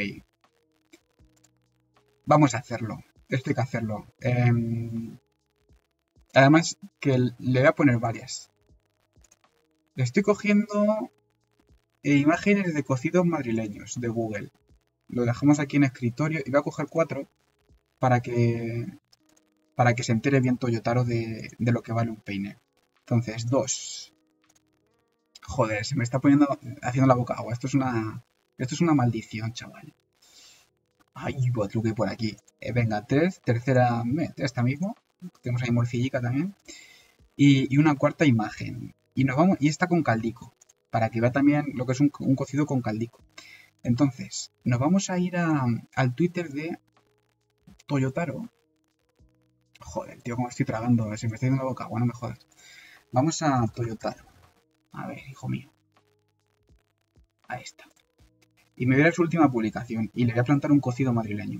Vamos a hacerlo. Esto hay que hacerlo. Eh, además, que le voy a poner varias. Le estoy cogiendo imágenes de cocidos madrileños de Google. Lo dejamos aquí en escritorio y voy a coger cuatro para que para que se entere bien Toyotaro de, de lo que vale un peine. Entonces, dos. Joder, se me está poniendo haciendo la boca agua. Esto es una esto es una maldición, chaval. Ay, otro que por aquí. Eh, venga, tres, tercera, me- esta mismo. Tenemos ahí morcillica también. Y, y una cuarta imagen. Y nos vamos, y esta con caldico. Para que vea también lo que es un, un cocido con caldico. Entonces, nos vamos a ir a- al Twitter de Toyotaro. Joder, tío, como estoy tragando. Se me está yendo la boca agua, no me jodas. Vamos a Toyotaro. A ver, hijo mío. Ahí está. Y me voy a su última publicación. Y le voy a plantar un cocido madrileño.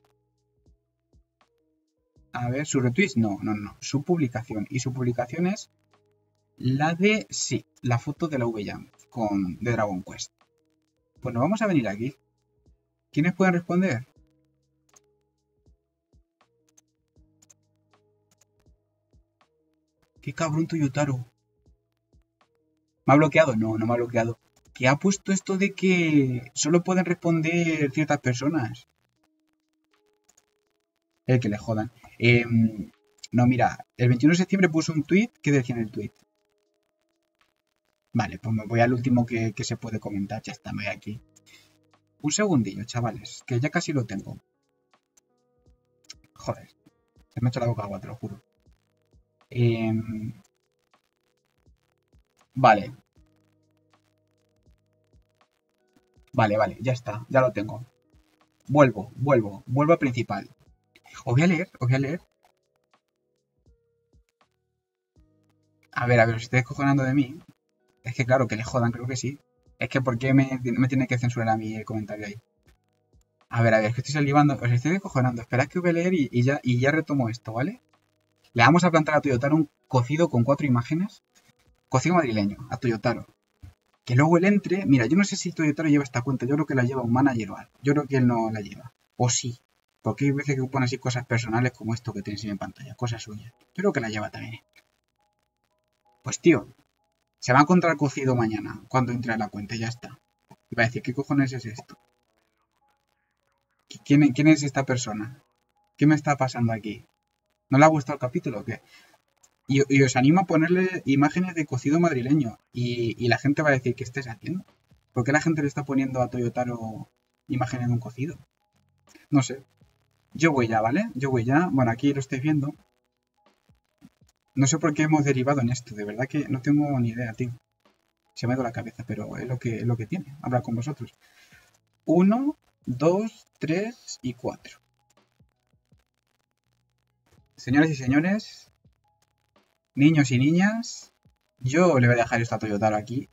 A ver, su retweet. No, no, no. Su publicación. Y su publicación es la de, sí, la foto de la V-Jam con de Dragon Quest. Pues nos vamos a venir aquí. ¿Quiénes pueden responder? ¡Qué cabrón Toyotaro! ¿Me ha bloqueado? No, no me ha bloqueado. ¿Qué ha puesto esto de que solo pueden responder ciertas personas? El que le jodan. Eh, no, mira, el veintiuno de septiembre puso un tweet. ¿Qué decía en el tweet? Vale, pues me voy al último que, que se puede comentar. Ya está, me voy aquí. Un segundillo, chavales, que ya casi lo tengo. Joder, se me ha hecho la boca agua, te lo juro. Eh, vale, vale, vale, ya está, ya lo tengo. Vuelvo, vuelvo, vuelvo a principal. Os voy a leer, os voy a leer. A ver, a ver, os estoy descojonando de mí. Es que claro, que le jodan, creo que sí. Es que ¿por qué me, me tiene que censurar a mí el comentario ahí? A ver, a ver, es que estoy salivando, os estoy descojonando. Esperad que os voy a leer y, y ya, y ya retomo esto, ¿vale? Le vamos a plantar a Toyotaro un cocido con cuatro imágenes. Cocido madrileño, a Toyotaro. Que luego él entre. Mira, yo no sé si Toyotaro lleva esta cuenta. Yo creo que la lleva un manager o algo. Yo creo que él no la lleva. O sí. Porque hay veces que pone así cosas personales como esto que te enseño en pantalla. Cosas suyas. Yo creo que la lleva también. Pues tío, se va a encontrar cocido mañana cuando entre a la cuenta y ya está. Y va a decir, ¿qué cojones es esto? ¿Quién, quién es esta persona? ¿Qué me está pasando aquí? ¿No le ha gustado el capítulo o qué? Y, y os animo a ponerle imágenes de cocido madrileño. Y, y la gente va a decir, ¿qué estáis haciendo? ¿Por qué la gente le está poniendo a Toyotaro imágenes de un cocido? No sé. Yo voy ya, ¿vale? Yo voy ya. Bueno, aquí lo estáis viendo. No sé por qué hemos derivado en esto. De verdad que no tengo ni idea, tío. Se me ha ido la cabeza, pero es lo que, es lo que tiene. Hablar con vosotros. Uno, dos, tres y cuatro. Señoras y señores, niños y niñas, yo le voy a dejar esto a Toyotaro aquí.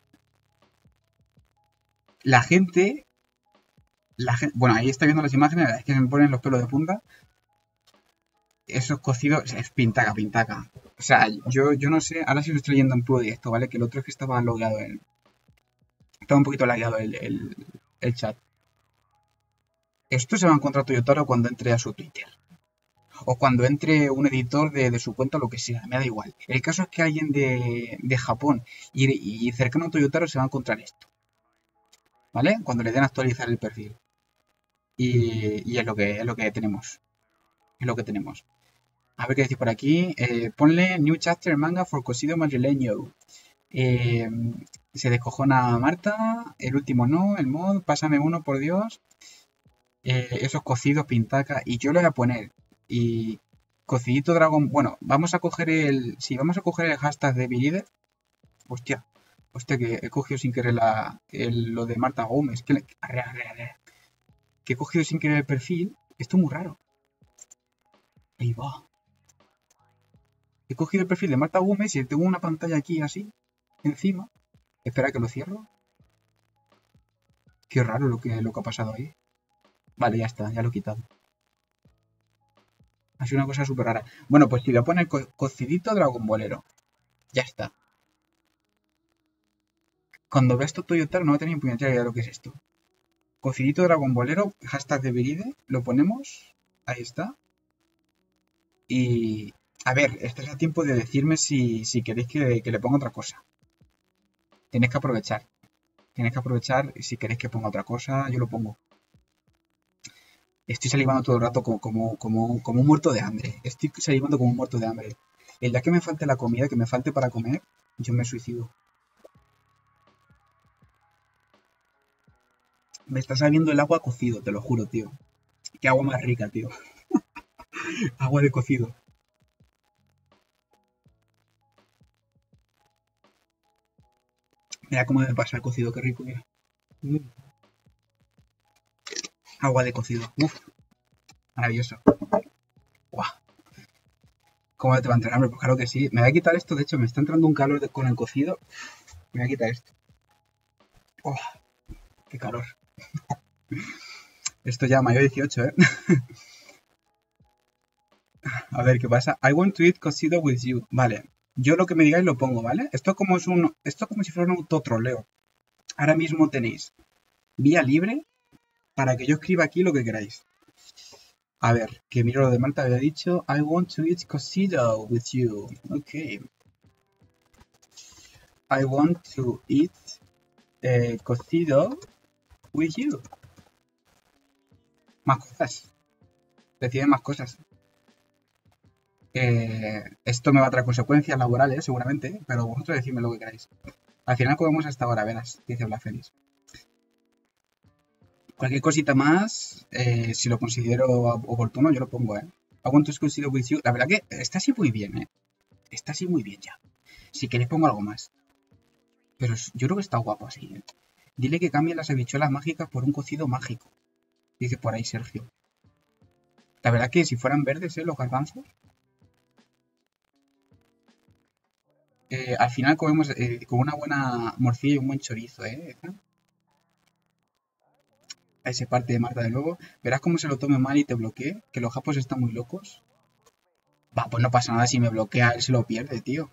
La gente, la gente, bueno, ahí está viendo las imágenes, es que se me ponen los pelos de punta. Esos cocidos es pintaca, pintaca. O sea, yo, yo no sé, ahora sí lo estoy leyendo en puro directo, ¿vale? Que el otro es que estaba logueado, el, estaba un poquito lagueado el, el, el chat. Esto se va a encontrar Toyotaro cuando entre a su Twitter. O cuando entre un editor de, de su cuenta o lo que sea, me da igual. El caso es que alguien de, de Japón y, y cercano a Toyotaro se va a encontrar esto, ¿vale? Cuando le den a actualizar el perfil. Y, y es lo que es lo que tenemos. Es lo que tenemos. A ver qué decir por aquí. Eh, ponle New Chapter Manga for Cocido Madrileño. Eh, se descojona Marta. El último no. El mod. Pásame uno, por Dios. Eh, esos cocidos, pintaca. Y yo le voy a poner. Y cocidito dragón. Bueno, vamos a coger el. Sí, vamos a coger el hashtag de Viride. Hostia. Hostia, que he cogido sin querer la, el- lo de Marta Gómez. Que, le- arre, arre, arre. Que he cogido sin querer el perfil. Esto es muy raro. Ahí va. He cogido el perfil de Marta Gómez y tengo una pantalla aquí así, encima. Espera que lo cierro. Qué raro lo que, lo que ha pasado ahí. Vale, ya está, ya lo he quitado. Ha sido una cosa súper rara. Bueno, pues si voy a poner co cocidito Dragon Bolero. Ya está. Cuando veas esto Toyotaro no va a tener ni puñetera idea de lo que es esto. Cocidito Dragon Bolero, hashtag de Viride, lo ponemos. Ahí está. Y... A ver, este es el tiempo de decirme si, si queréis que, que le ponga otra cosa. Tenéis que aprovechar. Tenéis que aprovechar y si queréis que ponga otra cosa, yo lo pongo. Estoy salivando todo el rato como, como, como, como un muerto de hambre. Estoy salivando como un muerto de hambre. El día que me falte la comida, que me falte para comer, yo me suicido. Me está saliendo el agua cocido, te lo juro, tío. Qué agua más rica, tío. Agua de cocido. Mira cómo me pasa el cocido, qué rico, mira. Mm. Agua de cocido. Uf, maravilloso. Guau. ¿Cómo te va a entrar hambre? Pues claro que sí. Me voy a quitar esto, de hecho, me está entrando un calor de- con el cocido. Me voy a quitar esto. Oh, qué calor. Esto ya mayor dieciocho, ¿eh? A ver, ¿qué pasa? I want to eat cocido with you. Vale. Yo lo que me digáis lo pongo, ¿vale? Esto como es un... Esto como si fuera un autotroleo. Ahora mismo tenéis vía libre para que yo escriba aquí lo que queráis. A ver, que miro lo de Marta, había dicho I want to eat cocido with you. Ok. I want to eat eh, cocido with you. Más cosas. Deciden más cosas. Eh, esto me va a traer consecuencias laborales, seguramente, pero vosotros decidme lo que queráis. Al final comemos hasta ahora, verás, dice Bla Feliz. Cualquier cosita más, eh, si lo considero oportuno, yo lo pongo, ¿eh? I want to consider with you. La verdad que está así muy bien, ¿eh? Está así muy bien ya. Si queréis pongo algo más. Pero yo creo que está guapo así, ¿eh? Dile que cambie las habichuelas mágicas por un cocido mágico. Dice por ahí Sergio. La verdad que si fueran verdes, ¿eh? Los garbanzos. Eh, al final comemos eh, con una buena morcilla y un buen chorizo, ¿eh? A ese parte de Marta de nuevo. Verás cómo se lo tome mal y te bloquee. Que los japos están muy locos. Va, pues no pasa nada si me bloquea, él se lo pierde, tío.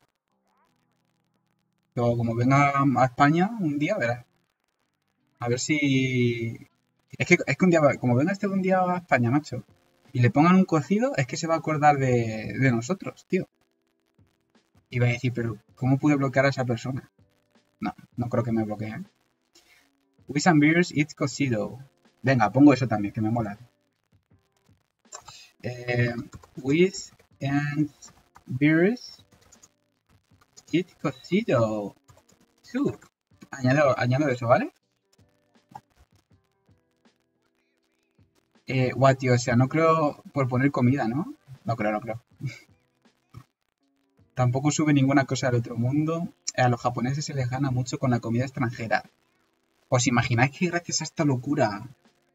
Pero como venga a España un día, verás. A ver si... Es que, es que un día, como venga este un día a España, macho, y le pongan un cocido, es que se va a acordar de, de nosotros, tío. Y va a decir, pero ¿cómo pude bloquear a esa persona? No, no creo que me bloqueen. With and beers, it's cocido. Venga, pongo eso también, que me mola. Eh, with and beers, it's cocido. Su. Añado, añado eso, ¿vale? Eh, guau, tío, o sea, no creo por poner comida, ¿no? No creo, no creo. Tampoco sube ninguna cosa del otro mundo. A los japoneses se les gana mucho con la comida extranjera. ¿Os imagináis que gracias a esta locura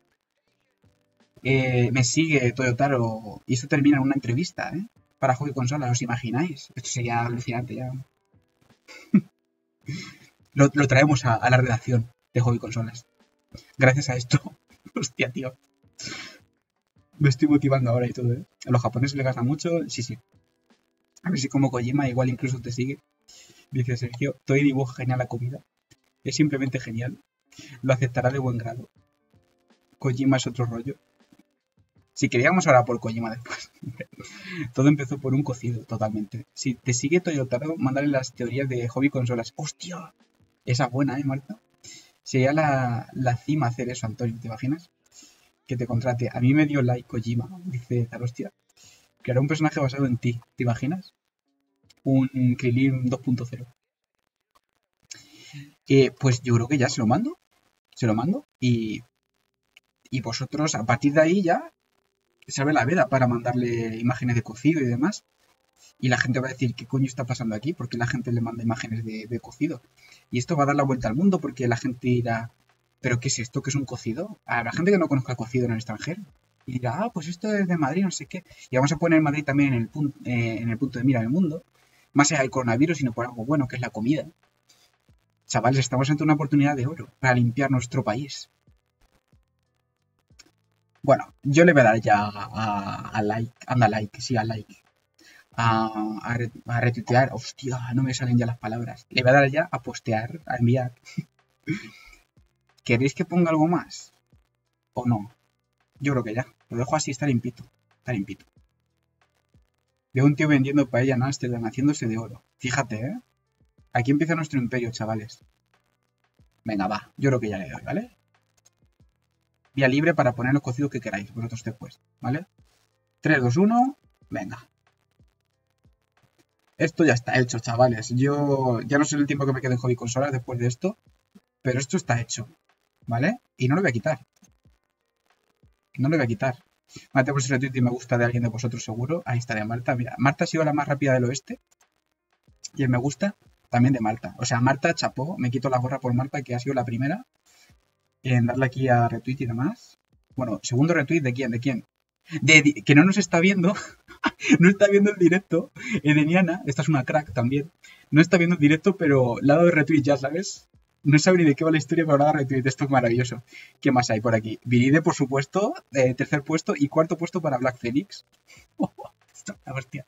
eh, me sigue Toyotaro y eso termina en una entrevista, ¿eh? Para juego y consolas, ¿os imagináis? Esto sería alucinante ya. Lo, lo traemos a, a la redacción de juego y consolas. Gracias a esto. Hostia, tío. Me estoy motivando ahora y todo, ¿eh? A los japoneses les gana mucho. Sí, sí. A ver si como Kojima igual incluso te sigue. Dice Sergio, Toy dibuja genial la comida. Es simplemente genial. Lo aceptará de buen grado. Kojima es otro rollo. Si queríamos ahora por Kojima después. Todo empezó por un cocido, totalmente. Si te sigue Toyotaro, mándale las teorías de hobby consolas. ¡Hostia! Esa es buena, ¿eh, Marta? Sería la, la cima hacer eso, Antonio, ¿te imaginas? Que te contrate. A mí me dio like Kojima, dice Zarostia. Creará un personaje basado en ti, ¿te imaginas? Un Krillin dos punto cero. Eh, pues yo creo que ya se lo mando. Se lo mando. Y, y vosotros, a partir de ahí ya, se abre la veda para mandarle imágenes de cocido y demás. Y la gente va a decir, ¿qué coño está pasando aquí? Porque la gente le manda imágenes de, de cocido. Y esto va a dar la vuelta al mundo porque la gente dirá, ¿pero qué es esto? ¿Qué es un cocido? A la gente que no conozca el cocido en el extranjero. Y dirá, ah, pues esto es de Madrid, no sé qué. Y vamos a poner Madrid también en el, punto, eh, en el punto de mira del mundo. Más allá del coronavirus, sino por algo bueno, que es la comida. Chavales, estamos ante una oportunidad de oro para limpiar nuestro país. Bueno, yo le voy a dar ya a, a like, anda like, sí, a like. A, a, a retuitear, hostia, no me salen ya las palabras. Le voy a dar ya a postear, a enviar. ¿Queréis que ponga algo más? ¿O no? Yo creo que ya. Lo dejo así, está limpito. Está limpito. Veo un tío vendiendo paella en Amsterdam, haciéndose de oro. Fíjate, ¿eh? Aquí empieza nuestro imperio, chavales. Venga, va. Yo creo que ya le doy, ¿vale? Vía libre para poner los cocidos que queráis, vosotros después, ¿vale? tres, dos, uno, venga. Esto ya está hecho, chavales. Yo ya no sé el tiempo que me quede en hobby consolas después de esto, pero esto está hecho, ¿vale? Y no lo voy a quitar. No lo voy a quitar. Mate por ese retweet y me gusta de alguien de vosotros seguro. Ahí está de Marta. Mira, Marta ha sido la más rápida del oeste. Y el me gusta también de Marta. O sea, Marta chapó. Me quito la gorra por Marta, que ha sido la primera en darle aquí a retweet y demás. Bueno, segundo retweet, ¿de quién? ¿De quién? De, de- que no nos está viendo. No está viendo el directo. Edeniana, esta es una crack también. No está viendo el directo, pero le ha dado de retweet, ya sabes. No sabe ni de qué va la historia, pero le ha dado retweet. Esto es maravilloso. ¿Qué más hay por aquí? Viride, por supuesto. Eh, tercer puesto y cuarto puesto para Black Phoenix. Oh, esto, la hostia.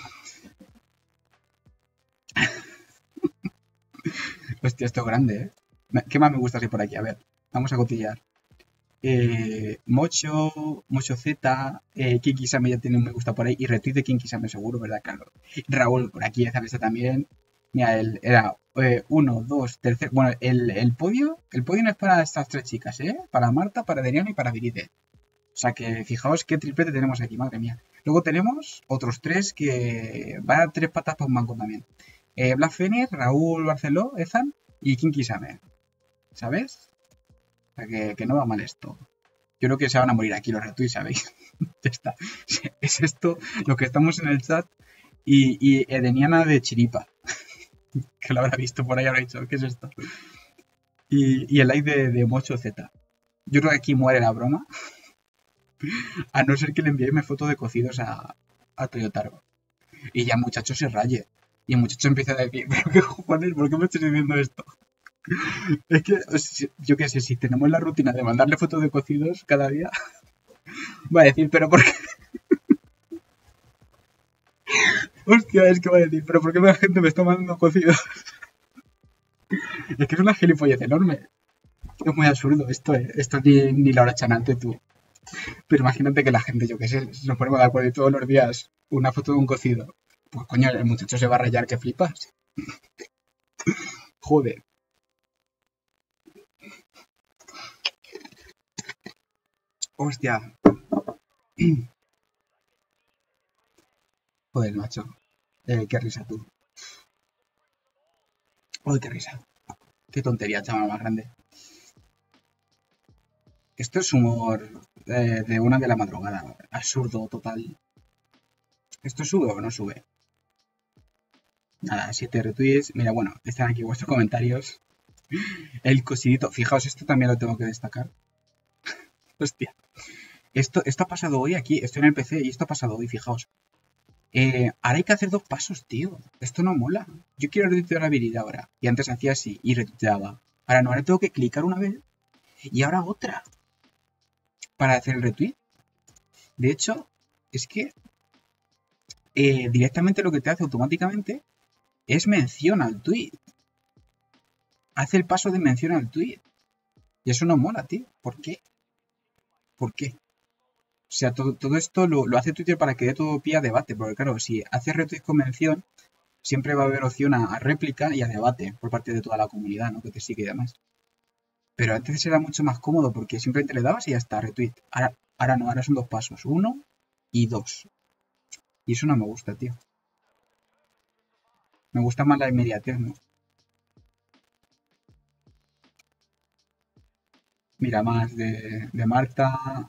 Hostia, esto es grande, ¿eh? Me- ¿Qué más me gusta así por aquí? A ver, vamos a cotillar. Eh, Mocho, Mocho Z, eh, Kinky-Same ya tiene un me gusta por ahí. Y retweet de Kinky-Same seguro, ¿verdad? Claro. Raúl, por aquí, esa mesa también. Mira, el, era eh, uno, dos, tercer. Bueno, el, el podio. El podio no es para estas tres chicas, ¿eh? Para Marta, para Deriana y para Viride. O sea que fijaos qué triplete tenemos aquí, madre mía. Luego tenemos otros tres que van a tres patas para un banco también. Eh, Black Phoenix, Raúl Barceló, Ethan y Kinky-Same. ¿Sabes? O sea que, que no va mal esto. Yo creo que se van a morir aquí los retweets, ¿sabéis? Ya está. Es esto lo que estamos en el chat. Y, y Edeniana de Chiripa, que lo habrá visto por ahí, habrá dicho, ¿qué es esto? Y, y el like de, de Mocho Z. Yo creo que aquí muere la broma, a no ser que le enviéis fotos de cocidos a, a Toyotaro. Y ya el muchacho se raye. Y el muchacho empieza a decir, ¿pero qué cojones? ¿Por qué me estás diciendo esto? Es que, o sea, yo qué sé, si tenemos la rutina de mandarle fotos de cocidos cada día, va a decir, ¿pero por qué? Hostia, es que va a decir, ¿pero por qué la gente me está mandando cocidos? Es que es una gilipollez enorme. Es muy absurdo esto, ¿eh? Esto ni, ni la hora chanante tú. Pero imagínate que la gente, yo qué sé, si nos ponemos de acuerdo y todos los días una foto de un cocido. Pues coño, el muchacho se va a rayar que flipas. Joder. Hostia. Joder, macho. Eh, qué risa tú. Uy, qué risa. Qué tontería, chaval, más grande. Esto es humor eh, de una de la madrugada. Absurdo, total. ¿Esto sube o no sube? Nada, siete retweets. Mira, bueno, están aquí vuestros comentarios. El cosidito. Fijaos, esto también lo tengo que destacar. Hostia. Esto, esto ha pasado hoy aquí. Estoy en el P C y esto ha pasado hoy, fijaos. Eh, ahora hay que hacer dos pasos, tío. Esto no mola. Yo quiero retuitear la habilidad ahora. Y antes hacía así y retuiteaba. Ahora no, ahora tengo que clicar una vez y ahora otra para hacer el retweet. De hecho, es que eh, directamente lo que te hace automáticamente es mención al tweet. Hace el paso de mención al tweet. Y eso no mola, tío. ¿Por qué? ¿Por qué? O sea, todo, todo esto lo, lo hace Twitter para que dé todo pie a debate. Porque claro, si hace retweet con mención, siempre va a haber opción a, a réplica y a debate por parte de toda la comunidad, ¿no? Que te sigue y demás. Pero antes era mucho más cómodo porque simplemente le dabas y ya está, retweet. Ahora, ahora no, ahora son dos pasos. Uno y dos. Y eso no me gusta, tío. Me gusta más la inmediatez, ¿no? Mira, más de, de Marta.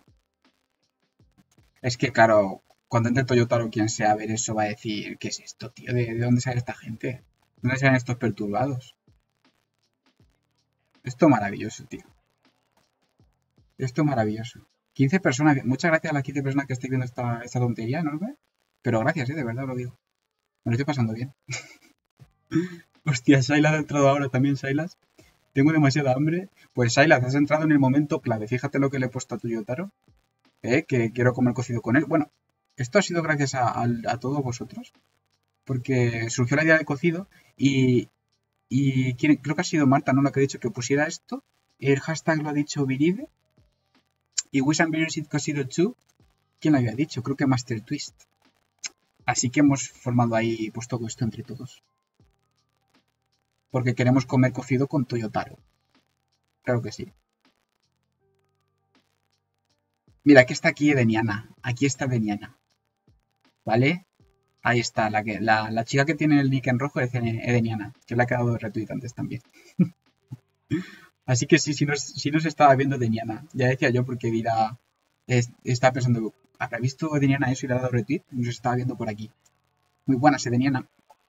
Es que, claro, cuando entre Toyotaro quien sea a ver eso va a decir, ¿qué es esto, tío? ¿De, de dónde sale esta gente? ¿De dónde salen estos perturbados? Esto es maravilloso, tío. Esto es maravilloso. quince personas. Muchas gracias a las quince personas que estáis viendo esta, esta tontería, ¿no? Pero gracias, ¿eh? De verdad lo digo. Me lo estoy pasando bien. Hostia, Silas ha entrado ahora también, Silas. Tengo demasiada hambre. Pues Silas, has entrado en el momento clave. Fíjate lo que le he puesto a tu Yotaro. ¿Eh? Que quiero comer cocido con él. Bueno, esto ha sido gracias a, a, a todos vosotros. Porque surgió la idea de cocido y, y ¿quién? Creo que ha sido Marta, ¿no? La que ha dicho que pusiera esto. El hashtag lo ha dicho Viride. Y Wish and Beers It Cocido two. ¿Quién lo había dicho? Creo que Master Twist. Así que hemos formado ahí pues todo esto entre todos. Porque queremos comer cocido con Toyotaro. Claro que sí. Mira, aquí está aquí Edeniana. Aquí está Edeniana. ¿Vale? Ahí está, la, que, la, la chica que tiene el nick en rojo es Edeniana, que le ha quedado de retweet antes también. Así que sí, si nos, si nos estaba viendo Edeniana. Ya decía yo porque dirá, es, está pensando, ¿Habrá visto Edeniana eso y le ha dado retweet? Nos estaba viendo por aquí. Muy buena, Edeniana.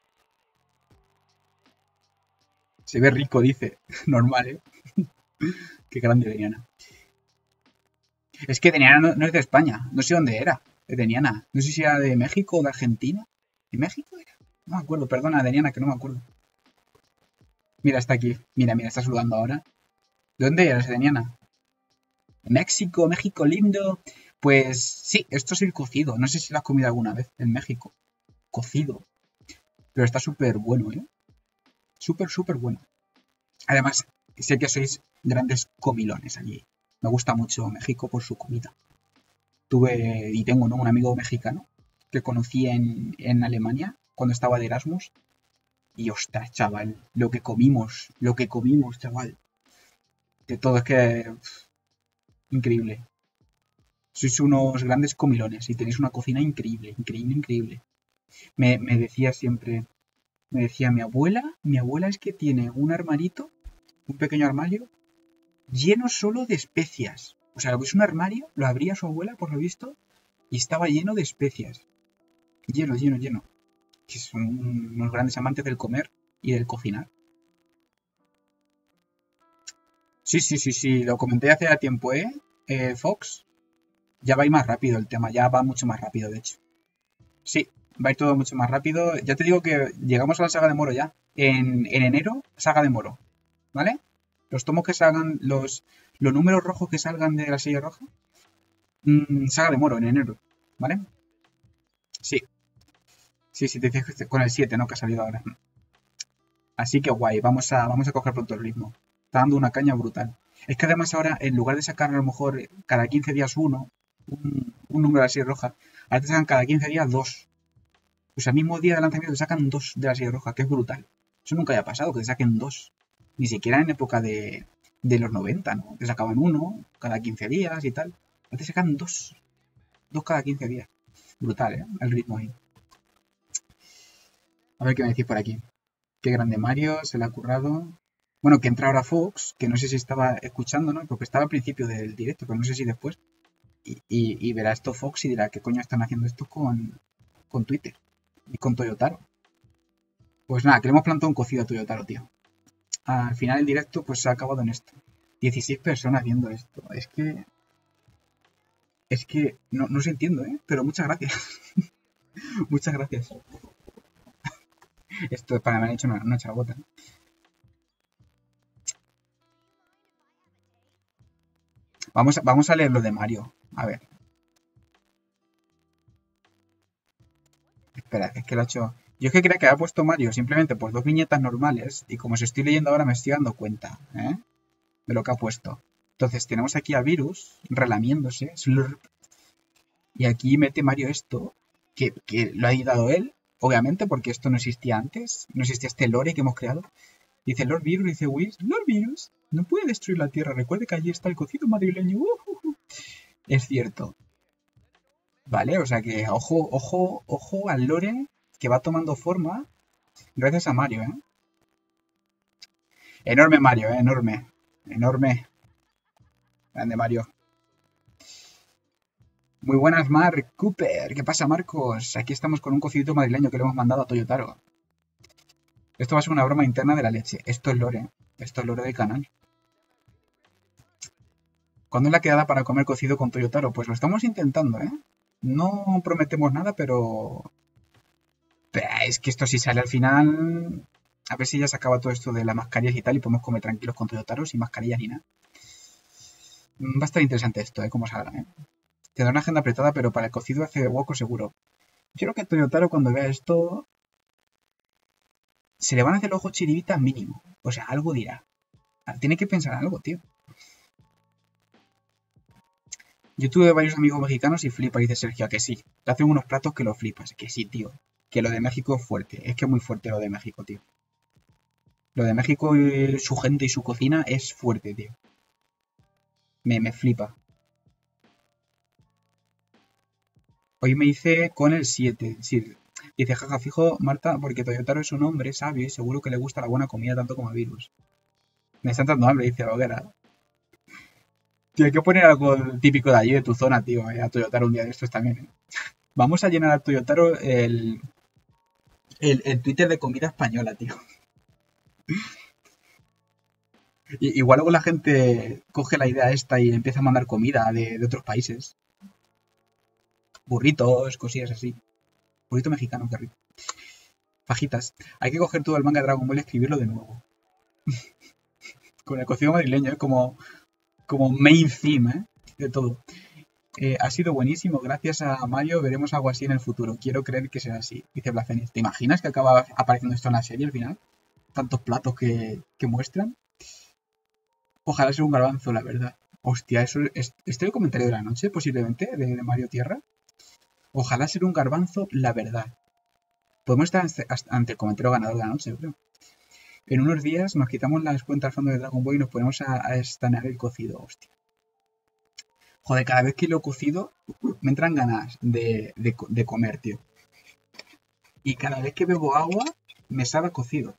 Se ve rico, dice. Normal, ¿eh? Qué grande Edeniana. Es que Edeniana no, no es de España. No sé dónde era. Edeniana. No sé si era de México o de Argentina. ¿De México era? No me acuerdo. Perdona, Edeniana, que no me acuerdo. Mira, está aquí. Mira, mira, está saludando ahora. ¿De dónde eres, Edeniana? México, México lindo. Pues sí, esto es el cocido. No sé si lo has comido alguna vez en México. Cocido. Pero está súper bueno, ¿eh? Súper, súper bueno. Además, sé que sois grandes comilones allí. Me gusta mucho México por su comida. Tuve y tengo, ¿no?, un amigo mexicano que conocí en, en Alemania cuando estaba de Erasmus. Y ostras, chaval, lo que comimos, lo que comimos, chaval. De todo, es que... pff, increíble. Sois unos grandes comilones y tenéis una cocina increíble, increíble, increíble. Me, me decía siempre, me decía mi abuela, mi abuela es que tiene un armarito, un pequeño armario, lleno solo de especias. O sea, es un armario, lo abría su abuela, por lo visto, y estaba lleno de especias. Lleno, lleno, lleno. Que son unos grandes amantes del comer y del cocinar. Sí, sí, sí, sí, lo comenté hace ya tiempo, ¿eh? eh Fox, ya va a ir más rápido el tema, ya va mucho más rápido, de hecho. Sí, va a ir todo mucho más rápido. Ya te digo que llegamos a la saga de Moro ya. En, en enero, saga de Moro, ¿vale? Los tomos que salgan, los, los números rojos que salgan de la serie roja, mmm, saga de Moro en enero, ¿vale? Sí, sí, sí, te dices con el siete, ¿no? Que ha salido ahora. Así que guay, vamos a, vamos a coger pronto el ritmo. Está dando una caña brutal. Es que además ahora, en lugar de sacar a lo mejor cada quince días uno, un, un número de la serie roja, ahora te sacan cada quince días dos. O sea, al mismo día de lanzamiento te sacan dos de la serie roja, que es brutal. Eso nunca haya pasado, que te saquen dos. Ni siquiera en época de, de los noventa, ¿no? Te sacaban uno cada quince días y tal. Ahora te sacan dos. Dos cada quince días. Brutal, ¿eh? El ritmo ahí. A ver qué me decís por aquí. Qué grande Mario, se le ha currado. Bueno, que entra ahora Fox, que no sé si estaba escuchando, ¿no? Porque estaba al principio del directo, pero no sé si después. Y, y, y verá esto Fox y dirá, ¿qué coño están haciendo esto con, con Twitter? Y con Toyotaro. Pues nada, que le hemos plantado un cocido a Toyotaro, tío. Al final el directo pues se ha acabado en esto. dieciséis personas viendo esto. Es que... Es que... No, no os entiendo, ¿eh? Pero muchas gracias. Muchas gracias. Esto para me han hecho una, una chargota. Vamos a, vamos a leer lo de Mario. A ver. Espera, es que lo ha hecho... Yo es que creía que había puesto Mario simplemente por dos viñetas normales. Y como se estoy leyendo ahora me estoy dando cuenta, ¿eh? De lo que ha puesto. Entonces tenemos aquí a Virus relamiéndose. Slurp. Y aquí mete Mario esto. Que, que lo ha editado él. Obviamente, porque esto no existía antes. No existía este lore que hemos creado. Dice Lord Virus, dice Whis. Lord Virus no puede destruir la Tierra. Recuerde que allí está el cocido madrileño. Uh, uh, uh. Es cierto. Vale, o sea que ojo, ojo, ojo al lore que va tomando forma gracias a Mario, ¿eh? Enorme Mario, ¿eh? Enorme. Enorme. Grande Mario. Muy buenas, Mark Cooper. ¿Qué pasa, Marcos? Aquí estamos con un cocidito madrileño que le hemos mandado a Toyotaro. Esto va a ser una broma interna de la leche. Esto es lore. Esto es lore del canal. ¿Cuándo es la quedada para comer cocido con Toyotaro? Pues lo estamos intentando, ¿eh? No prometemos nada, pero... pero es que esto si sale al final... A ver si ya se acaba todo esto de las mascarillas y tal y podemos comer tranquilos con Toyotaro sin mascarillas ni nada. Va a estar interesante esto, ¿eh? Cómo salga, ¿eh? Tendrá una agenda apretada, pero para el cocido hace hueco seguro. Yo creo que Toyotaro cuando vea esto... se le van a hacer los ojos chiribitas mínimo. O sea, algo dirá. Tiene que pensar algo, tío. Yo tuve varios amigos mexicanos y flipa, dice Sergio, que sí. Te hacen unos platos que lo flipas. Que sí, tío. Que lo de México es fuerte. Es que es muy fuerte lo de México, tío. Lo de México y su gente y su cocina es fuerte, tío. Me, me flipa. Hoy me hice con el siete. Sí. Dice, jaja, fijo, Marta, porque Toyotaro es un hombre sabio y seguro que le gusta la buena comida tanto como a Virus. Me está dando hambre, dice la hoguera. Tío, hay que poner algo típico de allí, de tu zona, tío, eh, a Toyotaro un día de estos también. eh. Vamos a llenar a Toyotaro el, el, el Twitter de comida española, tío. I- igual luego la gente coge la idea esta y empieza a mandar comida de, de otros países. Burritos, cosillas así. Burrito mexicano, qué rico. Fajitas. Hay que coger todo el manga de Dragon Ball y escribirlo de nuevo. Con el cocido madrileño, es como, como main theme, ¿eh? De todo. Eh, ha sido buenísimo, gracias a Mario veremos algo así en el futuro. Quiero creer que será así, dice Blacenis. ¿Te imaginas que acaba apareciendo esto en la serie al final? Tantos platos que, que muestran. Ojalá sea un garbanzo, la verdad. Hostia, eso es, este es el comentario de la noche, posiblemente, de, de Mario Tierra. Ojalá sea un garbanzo, la verdad. Podemos estar ante, ante el comentario ganador de la noche, yo creo. En unos días nos quitamos las cuentas al fondo de Dragon Ball y nos ponemos a, a estanear el cocido, hostia. Joder, cada vez que lo cocido me entran ganas de, de, de comer, tío. Y cada vez que bebo agua me sabe a cocido.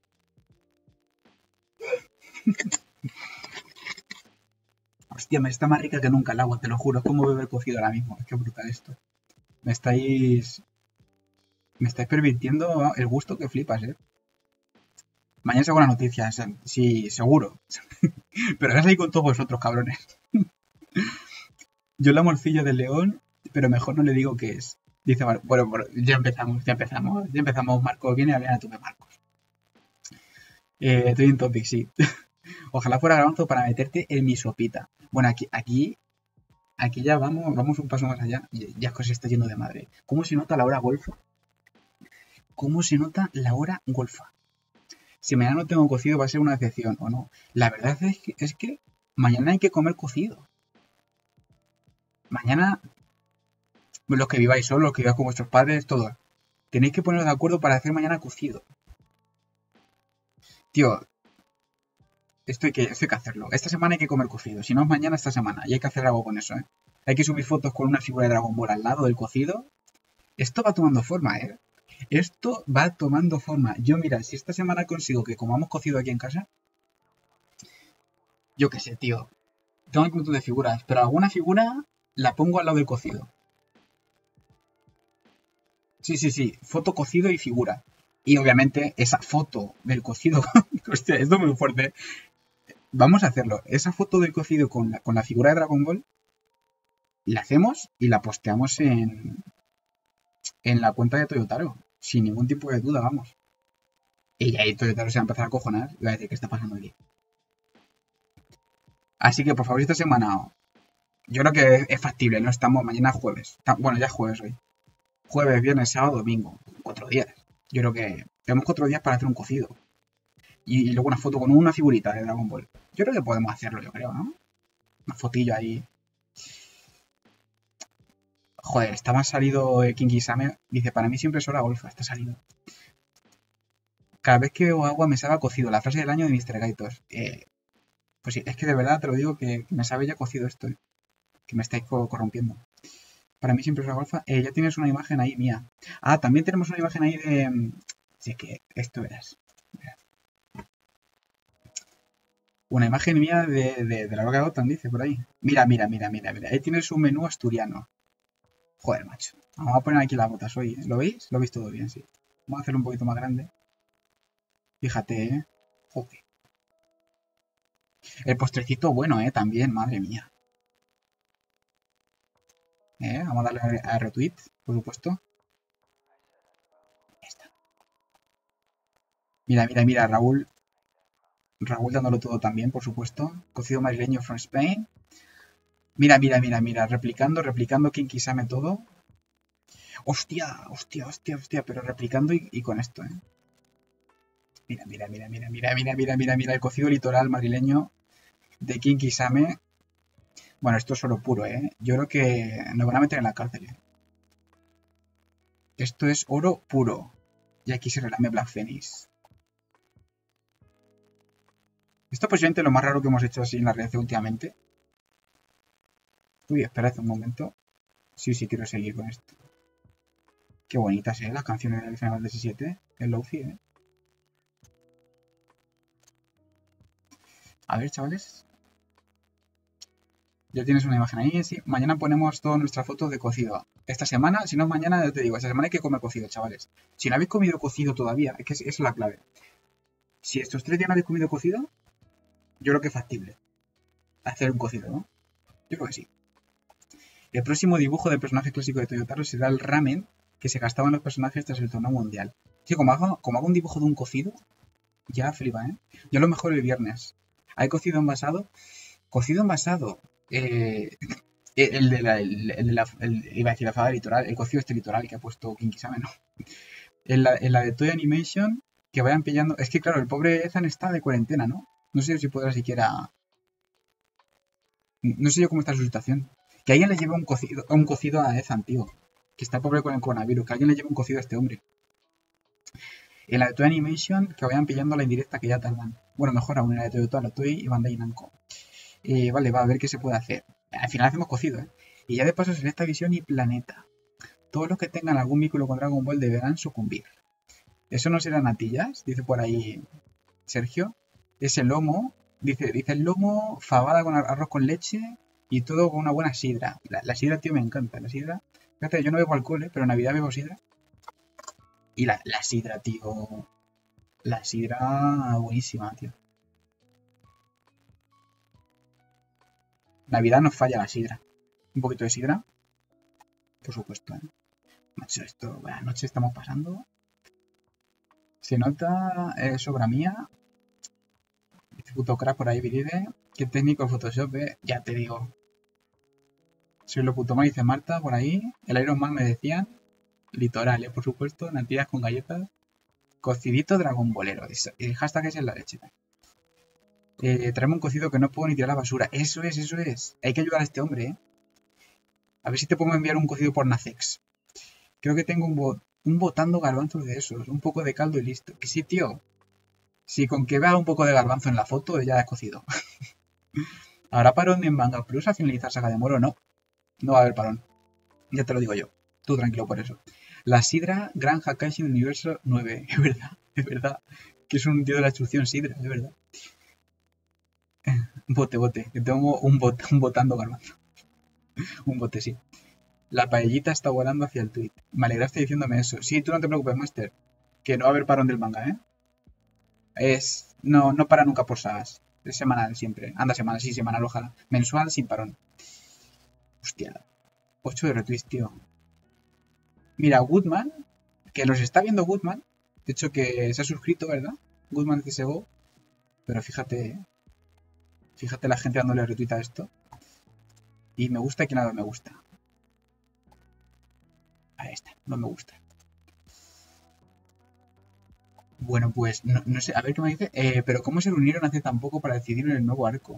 Hostia, me está más rica que nunca el agua, te lo juro. Es como beber cocido ahora mismo. Es que brutal esto. Me estáis... Me estáis pervirtiendo el gusto que flipas, ¿eh? Mañana es buena noticia, sí, seguro. Pero ahora ahí con todos vosotros, cabrones. Yo la morcilla del león, pero mejor no le digo qué es. Dice Marcos. Bueno, bueno, ya empezamos, ya empezamos. Ya empezamos, Marcos. Viene a hablar a tu Marcos. Eh, estoy en topic, sí. Ojalá fuera garbanzo para meterte en mi sopita. Bueno, aquí, aquí, aquí ya vamos, vamos un paso más allá. Ya es que se está yendo de madre. ¿Cómo se nota la hora golfa? ¿Cómo se nota la hora golfa? Si mañana no tengo cocido va a ser una excepción, ¿o no? La verdad es que, es que mañana hay que comer cocido. Mañana, los que viváis solos, los que viváis con vuestros padres, todos, tenéis que poneros de acuerdo para hacer mañana cocido. Tío, esto hay que, esto hay que hacerlo. Esta semana hay que comer cocido. Si no es mañana, esta semana. Y hay que hacer algo con eso, ¿eh? Hay que subir fotos con una figura de Dragon Ball al lado del cocido. Esto va tomando forma, ¿eh? Esto va tomando forma. Yo, mira, si esta semana consigo que comamos cocido aquí en casa, yo qué sé, tío. Tengo un montón de figuras, pero alguna figura la pongo al lado del cocido. Sí, sí, sí. Foto cocido y figura. Y obviamente esa foto del cocido. Hostia, esto es muy fuerte. Vamos a hacerlo. Esa foto del cocido con la, con la figura de Dragon Ball la hacemos y la posteamos en, en la cuenta de Toyotaro. Sin ningún tipo de duda, vamos. Y ahí Toyotaro se va a empezar a cojonar y va a decir qué está pasando aquí. Así que por favor, esta semana yo creo que es factible, ¿no? Estamos mañana jueves. Bueno, ya es jueves hoy. Jueves, viernes, sábado, domingo. Cuatro días. Yo creo que tenemos cuatro días para hacer un cocido. Y, y luego una foto con una figurita de Dragon Ball. Yo creo que podemos hacerlo, yo creo, ¿no? Una fotillo ahí. Joder, está más salido eh, Kinky Same. Dice, para mí siempre es hora golfa. Está salido. Cada vez que bebo agua me sabe a cocido. La frase del año de mister Gaitos. Eh, pues sí, es que de verdad te lo digo que, que me sabe ya cocido esto. Eh, que me estáis corrompiendo. Para mí siempre es hora golfa. Eh, ya tienes una imagen ahí mía. Ah, también tenemos una imagen ahí de... Sí, que esto verás. verás. Una imagen mía de, de, de la Roca de Gotham, dice por ahí. Mira, mira, mira, mira, mira. Ahí tienes un menú asturiano. Joder, macho. Vamos a poner aquí las botas hoy. ¿eh? ¿Lo veis? Lo veis todo bien, sí. Vamos a hacerlo un poquito más grande. Fíjate, ¿eh? Joder. El postrecito bueno, ¿eh? También, madre mía. ¿Eh? Vamos a darle a retweet, por supuesto. Ahí está. Mira, mira, mira, Raúl. Raúl dándolo todo también, por supuesto. Cocido madrileño from Spain. Mira, mira, mira, mira. Replicando, replicando Kinky Same todo. Hostia, hostia, hostia, hostia. Pero replicando y, y con esto, ¿eh? Mira, mira, mira, mira, mira, mira, mira, mira, mira. El cocido litoral madrileño de Kinky Same. Bueno, esto es oro puro, ¿eh? Yo creo que nos van a meter en la cárcel, ¿eh? Esto es oro puro. Y aquí se relame Black Phoenix. Esto es posiblemente lo más raro que hemos hecho así en la red últimamente. Uy, esperad un momento. Sí, sí, quiero seguir con esto. Qué bonitas, ¿eh? Las canciones del Final Fantasy siete. El Lofi, ¿eh? A ver, chavales. Ya tienes una imagen ahí, sí. Mañana ponemos todas nuestras fotos de cocido. Esta semana, si no es mañana, ya te digo, esta semana hay que comer cocido, chavales. Si no habéis comido cocido todavía, es que es- esa es la clave. Si estos tres días no habéis comido cocido, yo creo que es factible hacer un cocido, ¿no? Yo creo que sí. El próximo dibujo del personaje clásico de Toyotaro será el ramen que se gastaban los personajes tras el torneo mundial. Sí, como hago, como hago un dibujo de un cocido, ya flipa, ¿eh? Yo lo mejor el viernes. ¿Hay cocido envasado? Cocido envasado. Eh, el de la, el, el de la, el- iba a decir la fada litoral, el cocido este litoral que ha puesto Kinky-sama, ¿no? En la, en la de Toy Animation, que vayan pillando. Es que claro, el pobre Ethan está de cuarentena, ¿no? No sé si podrá siquiera. No sé yo cómo está su situación. Que alguien le lleve un cocido, un cocido a Ethan, tío. Que está pobre con el coronavirus. Que alguien le lleve un cocido a este hombre. En la de Toy Animation, que vayan pillando la indirecta que ya tardan. Bueno, mejor aún en la de Toyotaro, Toy y Bandai Namco. Eh, vale, va a ver qué se puede hacer. Al final hacemos cocido, ¿eh? Y ya de paso Selecta Visión y Planeta. Todos los que tengan algún vínculo con Dragon Ball deberán sucumbir. ¿Eso no serán natillas? Dice por ahí Sergio. Ese lomo, dice, dice el lomo, fabada con arroz con leche y todo con una buena sidra. La, la sidra, tío, me encanta. La sidra. Fíjate, yo no bebo alcohol, ¿eh? Pero en Navidad bebo sidra. Y la, la sidra, tío. La sidra buenísima, tío. Navidad nos falla la sidra. Un poquito de sidra, por supuesto, ¿eh? Macho, esto, buenas noches estamos pasando. Se nota, es sobra mía. Este puto crack por ahí, Viride. Qué técnico el Photoshop, eh. Ya te digo. Soy lo puto mal, dice Marta, por ahí. El Iron Man me decían. Litoral, eh, por supuesto. Natillas con galletas. Cocidito Dragon Bolero. El hashtag es en la leche. Eh, traemos un cocido que no puedo ni tirar a la basura. Eso es, eso es. Hay que ayudar a este hombre, eh. A ver si te puedo enviar un cocido por Nacex. Creo que tengo un, bot, un botando garbanzos de esos. Un poco de caldo y listo. Que sí, tío. Si con que vea un poco de garbanzo en la foto, ya es cocido. ¿Habrá parón en Manga Plus al finalizar Saga de Moro? No. No va a haber parón. Ya te lo digo yo. Tú tranquilo por eso. La Sidra Gran Hakaishi Universo nueve. Es verdad, es verdad. Que es un tío de la instrucción Sidra, es verdad. Bote, bote. Que tengo un, bot, un botando garbanzo. Un bote, sí. La paellita está volando hacia el tweet. Me alegraste diciéndome eso. Sí, tú no te preocupes, Master. Que no va a haber parón del manga, ¿eh? Es. No, no para nunca por sagas. Es semanal siempre. Anda semanal, sí, semanal, ojalá. Mensual sin parón. Hostia. ocho de retweets, tío. Mira, Goodman, que los está viendo Goodman. De hecho, que se ha suscrito, ¿verdad? Goodman C S G O. Pero fíjate, fíjate la gente dándole retweet a esto. Y me gusta y que nada me gusta. Ahí está, no me gusta. Bueno, pues no, no sé, a ver qué me dice. Eh, pero ¿cómo se reunieron hace tan poco para decidir el nuevo arco?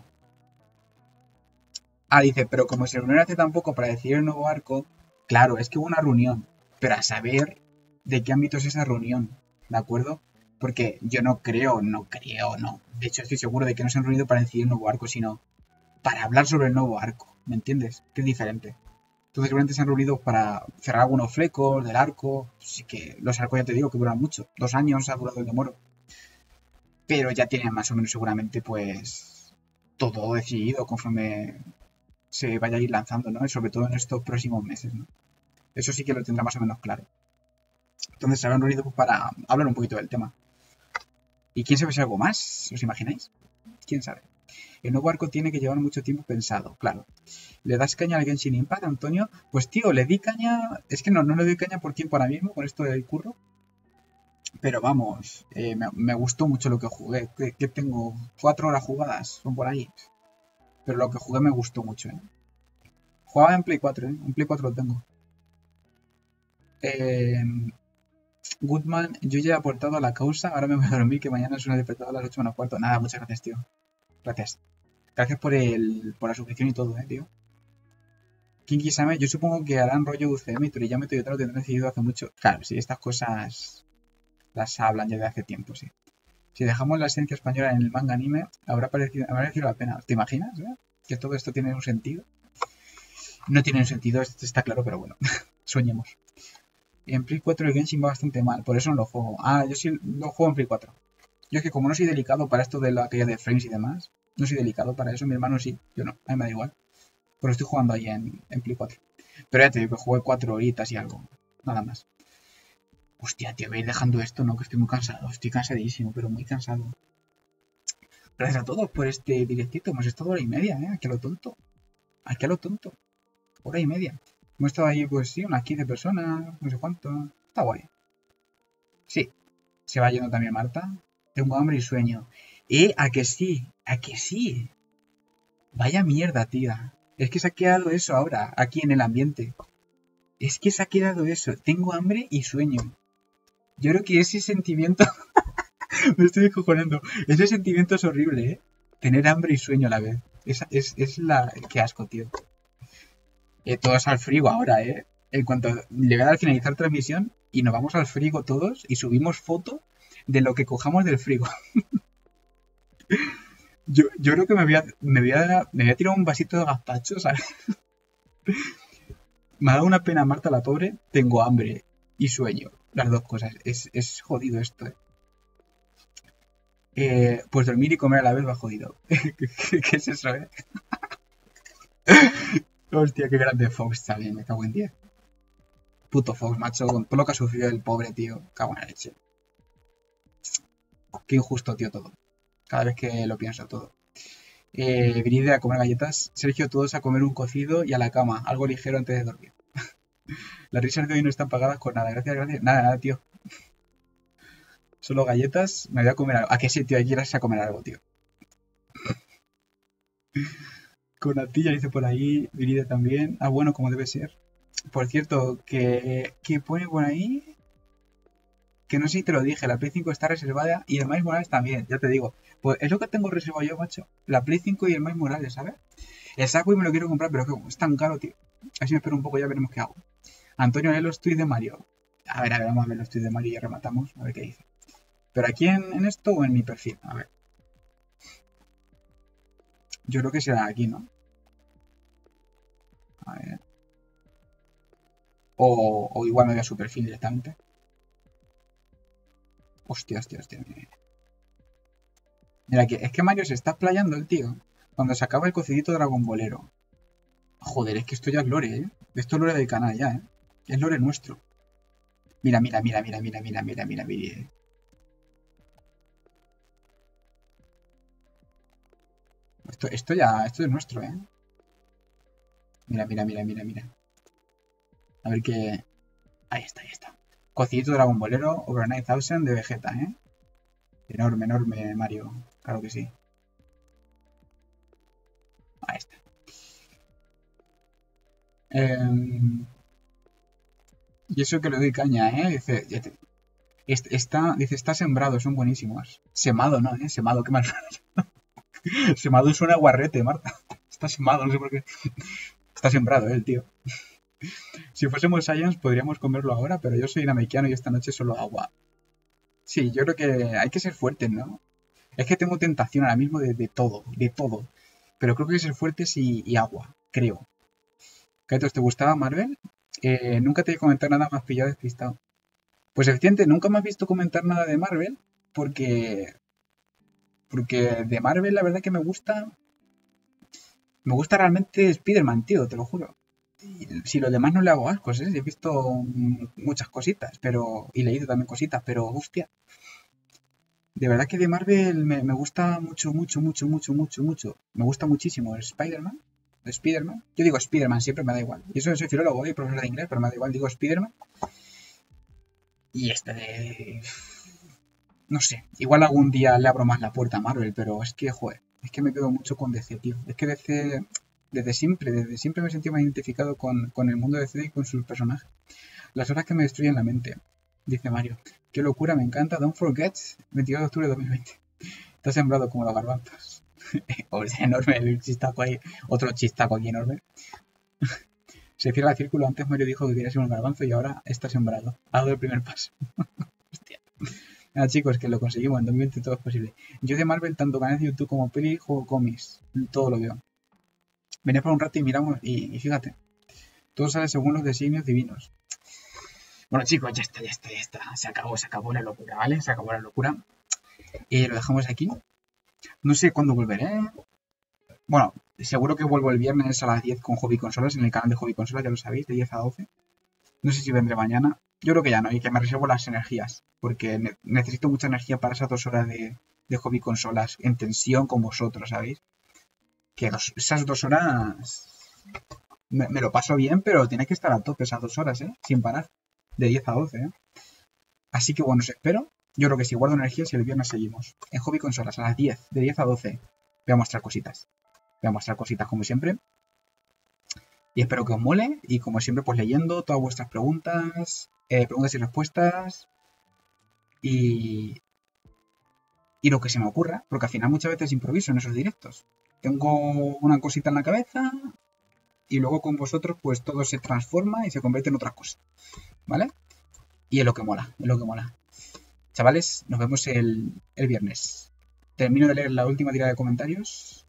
Ah, dice, pero como se reunieron hace tan poco para decidir el nuevo arco, claro, es que hubo una reunión, pero a saber de qué ámbito es esa reunión, ¿de acuerdo? Porque yo no creo, no creo, no. De hecho, estoy seguro de que no se han reunido para decidir el nuevo arco, sino para hablar sobre el nuevo arco, ¿me entiendes? Que es diferente. Entonces, seguramente se han reunido para cerrar algunos flecos del arco. Sí que los arcos ya te digo que duran mucho. Dos años ha durado el de Moro. Pero ya tienen más o menos seguramente, pues, todo decidido conforme se vaya a ir lanzando, ¿no? Y sobre todo en estos próximos meses, ¿no? Eso sí que lo tendrá más o menos claro. Entonces se habrán reunido pues, para hablar un poquito del tema. ¿Y quién sabe si algo más? ¿Os imagináis? ¿Quién sabe? El nuevo arco tiene que llevar mucho tiempo pensado, claro. ¿Le das caña al Genshin Impact, Antonio? Pues tío, le di caña... Es que no, no le doy caña por tiempo ahora mismo con esto del curro. Pero vamos, eh, me, me gustó mucho lo que jugué. Que, que tengo cuatro horas jugadas, son por ahí. Pero lo que jugué me gustó mucho, ¿eh? Jugaba en Play cuatro, ¿eh? En Play cuatro lo tengo. Eh, Goodman, yo ya he aportado a la causa, ahora me voy a dormir, que mañana es una despertador a las ocho menos cuarto. Nada, muchas gracias, tío. Gracias. Gracias por el por la suscripción y todo, eh, tío. Kinky Same, yo supongo que harán rollo U C M y Toriyama y Toyotaro lo tendrán decidido hace mucho. Claro, sí, estas cosas las hablan ya de hace tiempo, sí. Si dejamos la esencia española en el manga anime, habrá parecido, habrá merecido la pena. ¿Te imaginas, eh? Que todo esto tiene un sentido? No tiene un sentido, esto está claro, pero bueno, soñemos. En Play cuatro el Genshin va bastante mal, por eso no lo juego. Ah, yo sí lo juego en Play cuatro. Yo es que como no soy delicado para esto de la caída de frames y demás, no soy delicado para eso, mi hermano sí, yo no, a mí me da igual. Pero estoy jugando ahí en, en Play cuatro. Pero ya te digo que jugué cuatro horitas y algo. Nada más. Hostia, tío, voy a ir dejando esto, ¿no? Que estoy muy cansado. Estoy cansadísimo, pero muy cansado. Gracias a todos por este directito. Hemos estado hora y media, ¿eh? Aquí a lo tonto. Aquí a lo tonto. Hora y media. Hemos estado ahí, pues sí, unas quince personas, no sé cuánto. Está guay. Sí. Se va yendo también Marta. Tengo hambre y sueño. Eh, a que sí. A que sí. Vaya mierda, tía. Es que se ha quedado eso ahora, aquí en el ambiente. Es que se ha quedado eso. Tengo hambre y sueño. Yo creo que ese sentimiento... Me estoy descojonando. Ese sentimiento es horrible, ¿eh? Tener hambre y sueño a la vez. Es, es, es la... Qué asco, tío. Eh, todos al frigo ahora, ¿eh? En cuanto le voy a dar finalizar transmisión y nos vamos al frigo todos y subimos foto de lo que cojamos del frigo. yo, yo creo que me voy, a, me, voy a, me voy a tirar un vasito de gazpacho, ¿sabes? Me ha dado una pena Marta la pobre. Tengo hambre y sueño. Las dos cosas. Es, es jodido esto, ¿eh? Eh, pues dormir y comer a la vez va jodido. ¿Qué, qué, qué es eso, eh? Hostia, qué grande Fox también, me cago en diez. Puto Fox, macho, con todo lo que ha sufrido el pobre tío. Cago en la leche. Qué injusto, tío, todo. Cada vez que lo pienso, todo. Eh, venid a comer galletas. Sergio, todos a comer un cocido y a la cama. Algo ligero antes de dormir. Las risas de hoy no están pagadas con nada. Gracias, gracias. Nada, nada, tío. Solo galletas. Me voy a comer algo. ¿A qué sí, tío? Quieras a comer algo, tío. Con Atilla dice por ahí. Viride también. Ah, bueno, como debe ser. Por cierto, que, que pone por ahí. Que no sé si te lo dije. La Play cinco está reservada. Y el Miles Morales también. Ya te digo. Pues es lo que tengo reservado yo, macho. La Play cinco y el Miles Morales, ¿sabes? El Sackboy me lo quiero comprar, pero es tan caro, tío. Así me espero un poco, ya veremos qué hago. Antonio, lee los tweets de Mario. A ver, a ver, vamos a ver los tweets de Mario y ya rematamos. A ver qué dice. ¿Pero aquí en, en esto o en mi perfil? A ver. Yo creo que será aquí, ¿no? A ver. O, o igual me voy a su perfil directamente. Hostia, hostia, hostia. Mira, mira que es que Mario se está explayando el tío. Cuando se acaba el cocidito Dragon Bolero. Joder, es que esto ya es lore, ¿eh? Esto es lore del canal ya, ¿eh? Es lore nuestro. Mira, mira, mira, mira, mira, mira, mira, mira, mira. Esto, esto ya, esto es nuestro, ¿eh? Mira, mira, mira, mira, mira. A ver qué... Ahí está, ahí está. Cocidito Dragon Bolero, Over nueve mil de Vegeta, ¿eh? Enorme, enorme, Mario. Claro que sí. Ahí está. Eh... Y eso que le doy caña, ¿eh? Dice, está, dice, está sembrado, son buenísimos. Semado, ¿no? ¿Eh? Semado, qué mal. Semado suena a guarrete, Marta. Está semado, no sé por qué. Está sembrado, ¿eh? El tío. Si fuésemos Science podríamos comerlo ahora, pero yo soy namekiano y esta noche solo agua. Sí, yo creo que hay que ser fuertes, ¿no? Es que tengo tentación ahora mismo de, de todo, de todo. Pero creo que hay que ser fuertes y, y agua, creo. Kaitos, ¿te gustaba Marvel? Eh, nunca te he comentado nada más pillado despistado. Pues efectivamente, nunca me has visto comentar nada de Marvel, porque... Porque de Marvel la verdad que me gusta... Me gusta realmente Spider-Man, tío, te lo juro. Y si los demás no le hago ascos, ¿eh? He visto muchas cositas, pero... Y leído también cositas, pero hostia. De verdad que de Marvel me, me gusta mucho, mucho, mucho, mucho, mucho, mucho. Me gusta muchísimo Spider-Man. Spider-Man. Yo digo Spider-Man, siempre me da igual. Y eso soy filólogo y profesor de inglés, pero me da igual, digo Spider-Man. Y este de... No sé, igual algún día le abro más la puerta a Marvel, pero es que, joder, es que me quedo mucho con D C, tío. Es que D C, desde siempre, desde siempre me sentí más identificado con, con el mundo de D C y con sus personajes. Las horas que me destruyen la mente, dice Mario. Qué locura, me encanta. Don't forget, veintidós de octubre de dos mil veinte. Está sembrado como los garbanzos. O sea, enorme el chistaco ahí. Otro chistaco aquí enorme. Se cierra el círculo. Antes Mario dijo que quería ser un garbanzo y ahora está sembrado. Ha dado el primer paso. Hostia. Nada, chicos, que lo conseguimos. En dos mil veinte todo es posible. Yo de Marvel, tanto canales de YouTube como peli, juego cómics. Todo lo veo. Venía por un rato y miramos. Y, y fíjate. Todo sale según los designios divinos. Bueno, chicos, ya está, ya está, ya está. Se acabó, se acabó la locura, ¿vale? Se acabó la locura. Y lo dejamos aquí. No sé cuándo volveré. Bueno, Seguro que vuelvo el viernes a las diez con Hobby Consolas, en el canal de Hobby Consolas, ya lo sabéis, de diez a doce. No sé si vendré mañana. Yo creo que ya no, y que me reservo las energías, porque ne necesito mucha energía para esas dos horas de, de Hobby Consolas en tensión con vosotros, ¿sabéis? Que dos, esas dos horas me, me, lo paso bien, pero tiene que estar a tope esas dos horas, ¿eh? Sin parar, de diez a doce, ¿eh? Así que bueno, os espero. Yo creo que si guardo energías y el viernes seguimos. En Hobby Consolas a las diez, de diez a doce, voy a mostrar cositas. Voy a mostrar cositas como siempre. Y espero que os mole. Y como siempre, pues leyendo todas vuestras preguntas, eh, preguntas y respuestas. Y, y lo que se me ocurra. Porque al final muchas veces improviso en esos directos. Tengo una cosita en la cabeza. Y luego con vosotros, pues todo se transforma y se convierte en otra cosa. ¿Vale? Y es lo que mola. Es lo que mola. Chavales, nos vemos el, el viernes. Termino de leer la última tirada de comentarios.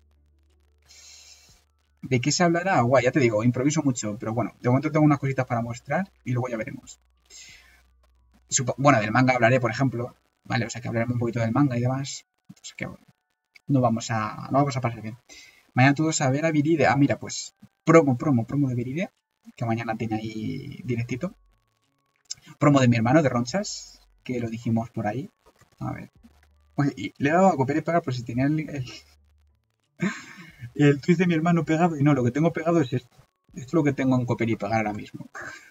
¿De qué se hablará? Guay, ya te digo, improviso mucho, pero bueno, de momento tengo unas cositas para mostrar y luego ya veremos. Supo bueno, del manga hablaré, por ejemplo, ¿vale? O sea que hablaremos un poquito del manga y demás. O sea que bueno, no vamos a, no vamos a pasar bien. Mañana todos a ver a Viride. Ah, mira, pues promo, promo, promo de Viride, que mañana tiene ahí directito. Promo de mi hermano de Ronchas, que lo dijimos por ahí. A ver. Oye, y le he dado a copiar y pegar por si tenía el, el, el tweet de mi hermano pegado. Y no, lo que tengo pegado es esto. Esto es lo que tengo en copiar y pegar ahora mismo.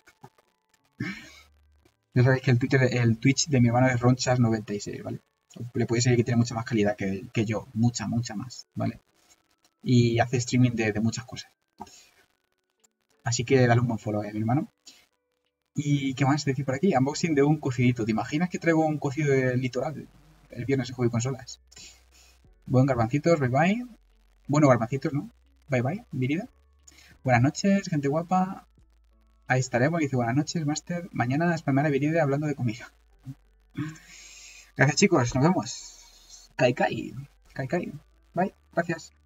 Ya sabéis que el, Twitter, el Twitch de mi hermano es Ronchas noventa y seis, ¿vale? Le podéis decir que tiene mucha más calidad que, que yo. Mucha, mucha más, ¿vale? Y hace streaming de, de muchas cosas. Así que dale un buen follow a mi hermano. ¿Y qué más decir por aquí? Unboxing de un cocidito. ¿Te imaginas que traigo un cocido del litoral el viernes en Hobby Consolas? Buen garbancitos, bye bye. Bueno, garbancitos, ¿no? Bye bye, Virida. Buenas noches, gente guapa. Ahí estaremos. Dice buenas noches, Master. Mañana spamearé a Virida hablando de comida. Gracias, chicos. Nos vemos. Kai Kai. Kai Kai. Bye. Gracias.